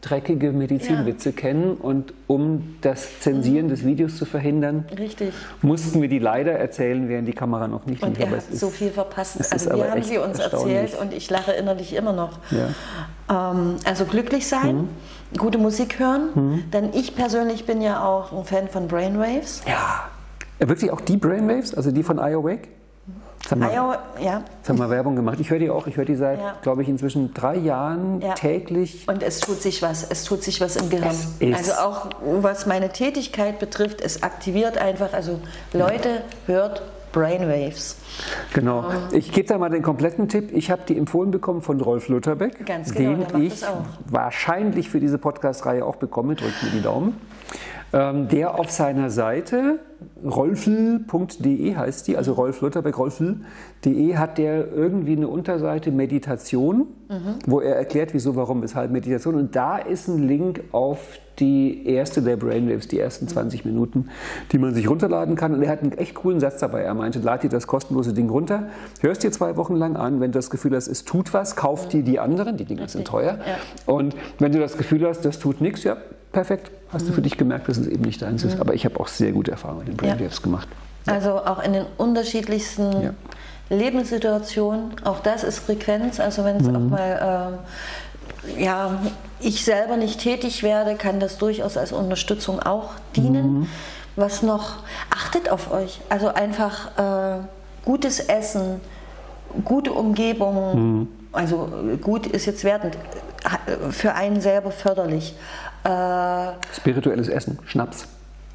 dreckige Medizinwitze ja. kennen und um das Zensieren mhm. des Videos zu verhindern, Richtig. mussten wir die leider erzählen, während die Kamera noch nicht lief. Und ihr habt so viel verpasst. Also wir haben sie uns erzählt und ich lache innerlich immer noch. Ja. Ähm, also glücklich sein, mhm. gute Musik hören, mhm. denn ich persönlich bin ja auch ein Fan von Brainwaves. Ja, wirklich auch die Brainwaves, also die von iAwake? Jetzt haben, wir, ja. jetzt haben wir Werbung gemacht. Ich höre die auch, ich höre die seit, ja. glaube ich, inzwischen drei Jahren ja. täglich. Und es tut sich was, es tut sich was im Gehirn. Also auch was meine Tätigkeit betrifft, es aktiviert einfach, also Leute, ja. hört Brainwaves. Genau. Um, ich gebe da mal den kompletten Tipp. Ich habe die empfohlen bekommen von Rolf Lutherbeck, ganz genau, den der macht ich das auch. wahrscheinlich für diese Podcast-Reihe auch bekomme. Drückt mir die Daumen. Ähm, der auf seiner Seite, rolfl punkt de heißt die, also Rolf Lutherbeck, rolfl punkt de, hat der irgendwie eine Unterseite Meditation, mhm. wo er erklärt, wieso, warum, weshalb Meditation. Und da ist ein Link auf die erste der Brainwaves, die ersten zwanzig Minuten, die man sich runterladen kann. Und er hat einen echt coolen Satz dabei. Er meinte, lad dir das kostenlose Ding runter, hörst dir zwei Wochen lang an, wenn du das Gefühl hast, es tut was, kauf dir die anderen, die Dinger sind teuer. Ja. Und wenn du das Gefühl hast, das tut nichts, ja, perfekt, hast du für dich gemerkt, dass es eben nicht deins ist. Aber ich habe auch sehr gute Erfahrungen mit den Brainwaves ja. gemacht. Also auch in den unterschiedlichsten ja. Lebenssituationen, auch das ist Frequenz, also wenn es mhm. auch mal, ähm, ja, ich selber nicht tätig werde, kann das durchaus als Unterstützung auch dienen. Mhm. Was noch, achtet auf euch, also einfach äh, gutes Essen, gute Umgebung, mhm. also gut ist jetzt wertend, für einen selber förderlich. Äh, Spirituelles Essen, Schnaps.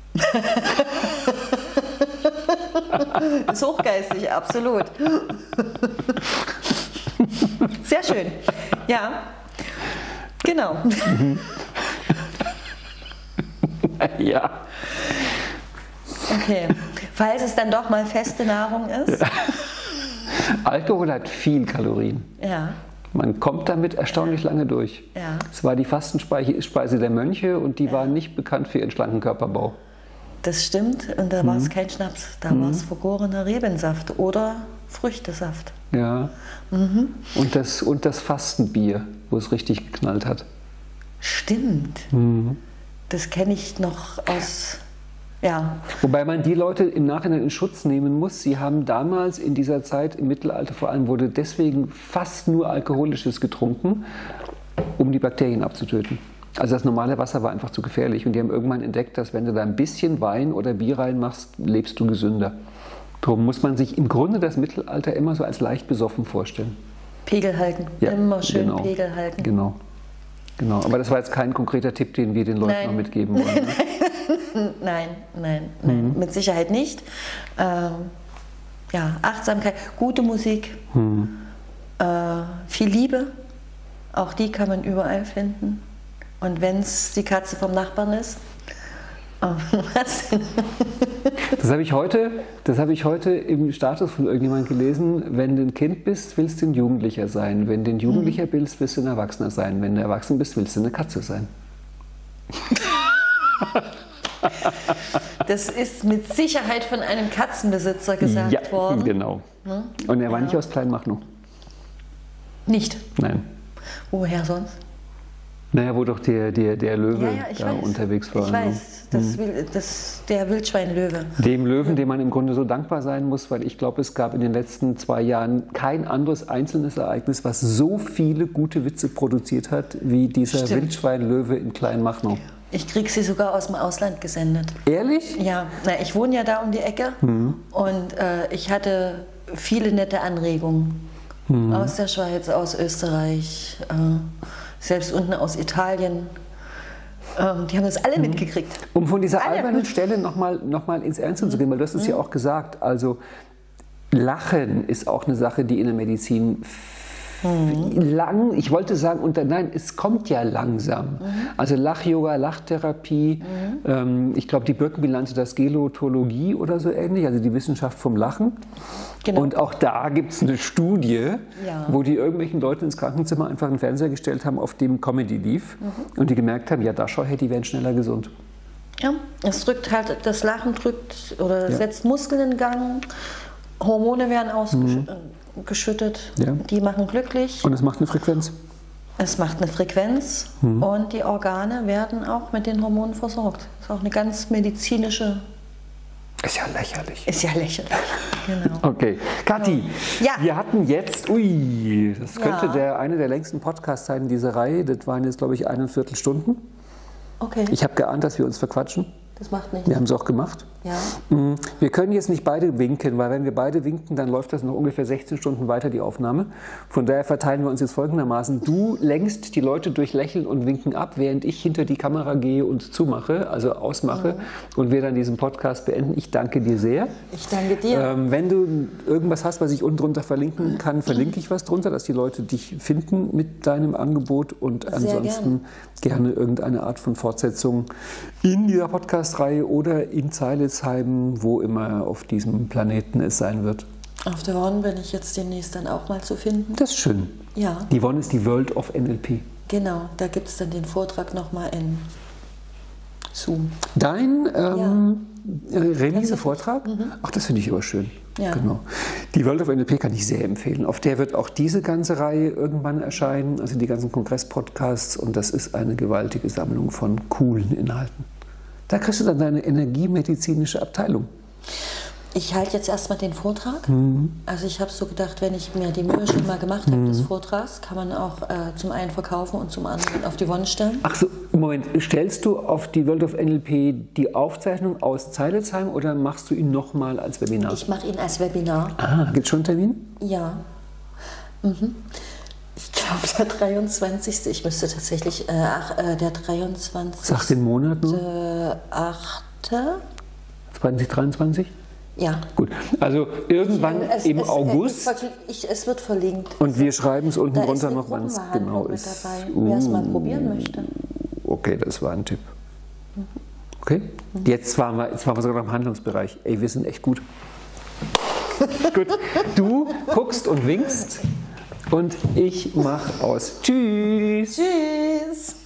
Ist hochgeistig, absolut. Sehr schön. Ja, genau. Ja. Okay. Falls es dann doch mal feste Nahrung ist. Alkohol hat viel Kalorien. Ja. Man kommt damit erstaunlich lange durch. Ja. Es war die Fastenspeise der Mönche und die ja. waren nicht bekannt für ihren schlanken Körperbau. Das stimmt, und da mhm. war es kein Schnaps, da mhm. war es vergorener Rebensaft oder Früchtesaft. Ja. Mhm. Und, das, und das Fastenbier, wo es richtig geknallt hat. Stimmt. Mhm. Das kenne ich noch aus... Ja. Wobei man die Leute im Nachhinein in Schutz nehmen muss. Sie haben damals in dieser Zeit, im Mittelalter vor allem, wurde deswegen fast nur Alkoholisches getrunken, um die Bakterien abzutöten. Also das normale Wasser war einfach zu gefährlich. Und die haben irgendwann entdeckt, dass wenn du da ein bisschen Wein oder Bier reinmachst, lebst du gesünder. Darum muss man sich im Grunde das Mittelalter immer so als leicht besoffen vorstellen. Pegel halten, ja, immer schön genau. Pegel halten. Genau. Genau. Aber das war jetzt kein konkreter Tipp, den wir den Leuten nein. mal mitgeben wollen. Ne? Nein, nein, nein, mhm. mit Sicherheit nicht. Ähm, ja, Achtsamkeit, gute Musik, mhm. äh, viel Liebe, auch die kann man überall finden. Und wenn es die Katze vom Nachbarn ist, oh, was? Das habe ich heute, das habe ich heute im Status von irgendjemandem gelesen. Wenn du ein Kind bist, willst du ein Jugendlicher sein. Wenn du ein Jugendlicher mhm. bist, willst du ein Erwachsener sein. Wenn du erwachsen bist, willst du eine Katze sein. Das ist mit Sicherheit von einem Katzenbesitzer gesagt ja, worden. Genau. Hm? Und er war ja. nicht aus Kleinmachnow. Nicht? Nein. Woher sonst? Naja, wo doch der, der, der Löwe ja, ja, da weiß. unterwegs war. Ich weiß, das will, das, der Wildschweinlöwe. Dem Löwen, dem man im Grunde so dankbar sein muss, weil ich glaube, es gab in den letzten zwei Jahren kein anderes einzelnes Ereignis, was so viele gute Witze produziert hat, wie dieser Stimmt. Wildschweinlöwe in Kleinmachnow. Ich kriege sie sogar aus dem Ausland gesendet. Ehrlich? Ja, na, ich wohne ja da um die Ecke mhm. und äh, ich hatte viele nette Anregungen mhm. aus der Schweiz, aus Österreich, äh, selbst unten aus Italien. Ähm, die haben das alle mhm. mitgekriegt. Um von dieser alle. albernen Stelle nochmal noch mal ins Ernste mhm. zu gehen, weil du hast es mhm. ja auch gesagt, also Lachen ist auch eine Sache, die in der Medizin Mhm. lang, ich wollte sagen, unter, nein, es kommt ja langsam. Mhm. Also Lach-Yoga, Lachtherapie, mhm. ähm, ich glaube, die Birkenbiel nannte das Gelotologie oder so ähnlich, also die Wissenschaft vom Lachen. Genau. Und auch da gibt es eine Studie, ja. wo die irgendwelchen Leuten ins Krankenzimmer einfach einen Fernseher gestellt haben, auf dem Comedy lief mhm. und die gemerkt haben, ja, da schau her, die werden schneller gesund. Ja, es drückt halt, das Lachen drückt oder ja. setzt Muskeln in Gang, Hormone werden ausgeschüttet. Mhm. geschüttet, ja. die machen glücklich. Und es macht eine Frequenz. Es macht eine Frequenz mhm. und die Organe werden auch mit den Hormonen versorgt. Das ist auch eine ganz medizinische... Ist ja lächerlich. Ist ja lächerlich, genau. Okay, Kathi, ja. wir hatten jetzt, ui, das könnte ja. der, eine der längsten Podcasts sein dieser Reihe. Das waren jetzt, glaube ich, eineinviertel Stunden. Okay. Ich habe geahnt, dass wir uns verquatschen. Das macht nichts. Wir haben es auch gemacht. Ja. Wir können jetzt nicht beide winken, weil wenn wir beide winken, dann läuft das noch ungefähr sechzehn Stunden weiter, die Aufnahme. Von daher verteilen wir uns jetzt folgendermaßen. Du lenkst die Leute durch Lächeln und Winken ab, während ich hinter die Kamera gehe und zumache, also ausmache mhm. und wir dann diesen Podcast beenden. Ich danke dir sehr. Ich danke dir. Ähm, wenn du irgendwas hast, was ich unten drunter verlinken kann, verlinke ich was drunter, dass die Leute dich finden mit deinem Angebot und sehr ansonsten gerne. gerne irgendeine Art von Fortsetzung in dieser Podcast-Reihe oder in Zeilitzheim, wo immer auf diesem Planeten es sein wird. Auf der One bin ich jetzt demnächst dann auch mal zu finden. Das ist schön. Ja. Die One ist die World of N L P. Genau, da gibt es dann den Vortrag nochmal in Zoom. Dein ähm, ja. Release-Vortrag? Mhm. Ach, das finde ich aber schön. Ja. Genau. Die World of N L P kann ich sehr empfehlen. Auf der wird auch diese ganze Reihe irgendwann erscheinen, also die ganzen Kongress-Podcasts, und das ist eine gewaltige Sammlung von coolen Inhalten. Da kriegst du dann deine energiemedizinische Abteilung. Ich halte jetzt erstmal den Vortrag. Mhm. Also ich habe so gedacht, wenn ich mir die Mühe schon mal gemacht habe, mhm. des Vortrags, kann man auch äh, zum einen verkaufen und zum anderen auf die One stellen. Ach so, Moment, stellst du auf die World of N L P die Aufzeichnung aus Zeilitzheim oder machst du ihn nochmal als Webinar? Ich mache ihn als Webinar. Ah, gibt es schon einen Termin? Ja. Mhm. Ich glaube, der dreiundzwanzigste Ich müsste tatsächlich, äh, ach, äh, der dreiundzwanzigste Sag den Monat nur. achte zwanzig dreiundzwanzig Ja. Gut, also irgendwann ich, es, im es, August. Ich, ich, es wird verlinkt. Und wir schreiben es unten da drunter ist noch, wann es genau ist. Dabei, uh, wer es mal probieren möchte. Okay, das war ein Tipp. Okay, mhm. jetzt, waren wir, jetzt waren wir sogar noch im Handlungsbereich. Ey, wir sind echt gut. Gut, du guckst und winkst und ich mach aus. Tschüss. Tschüss.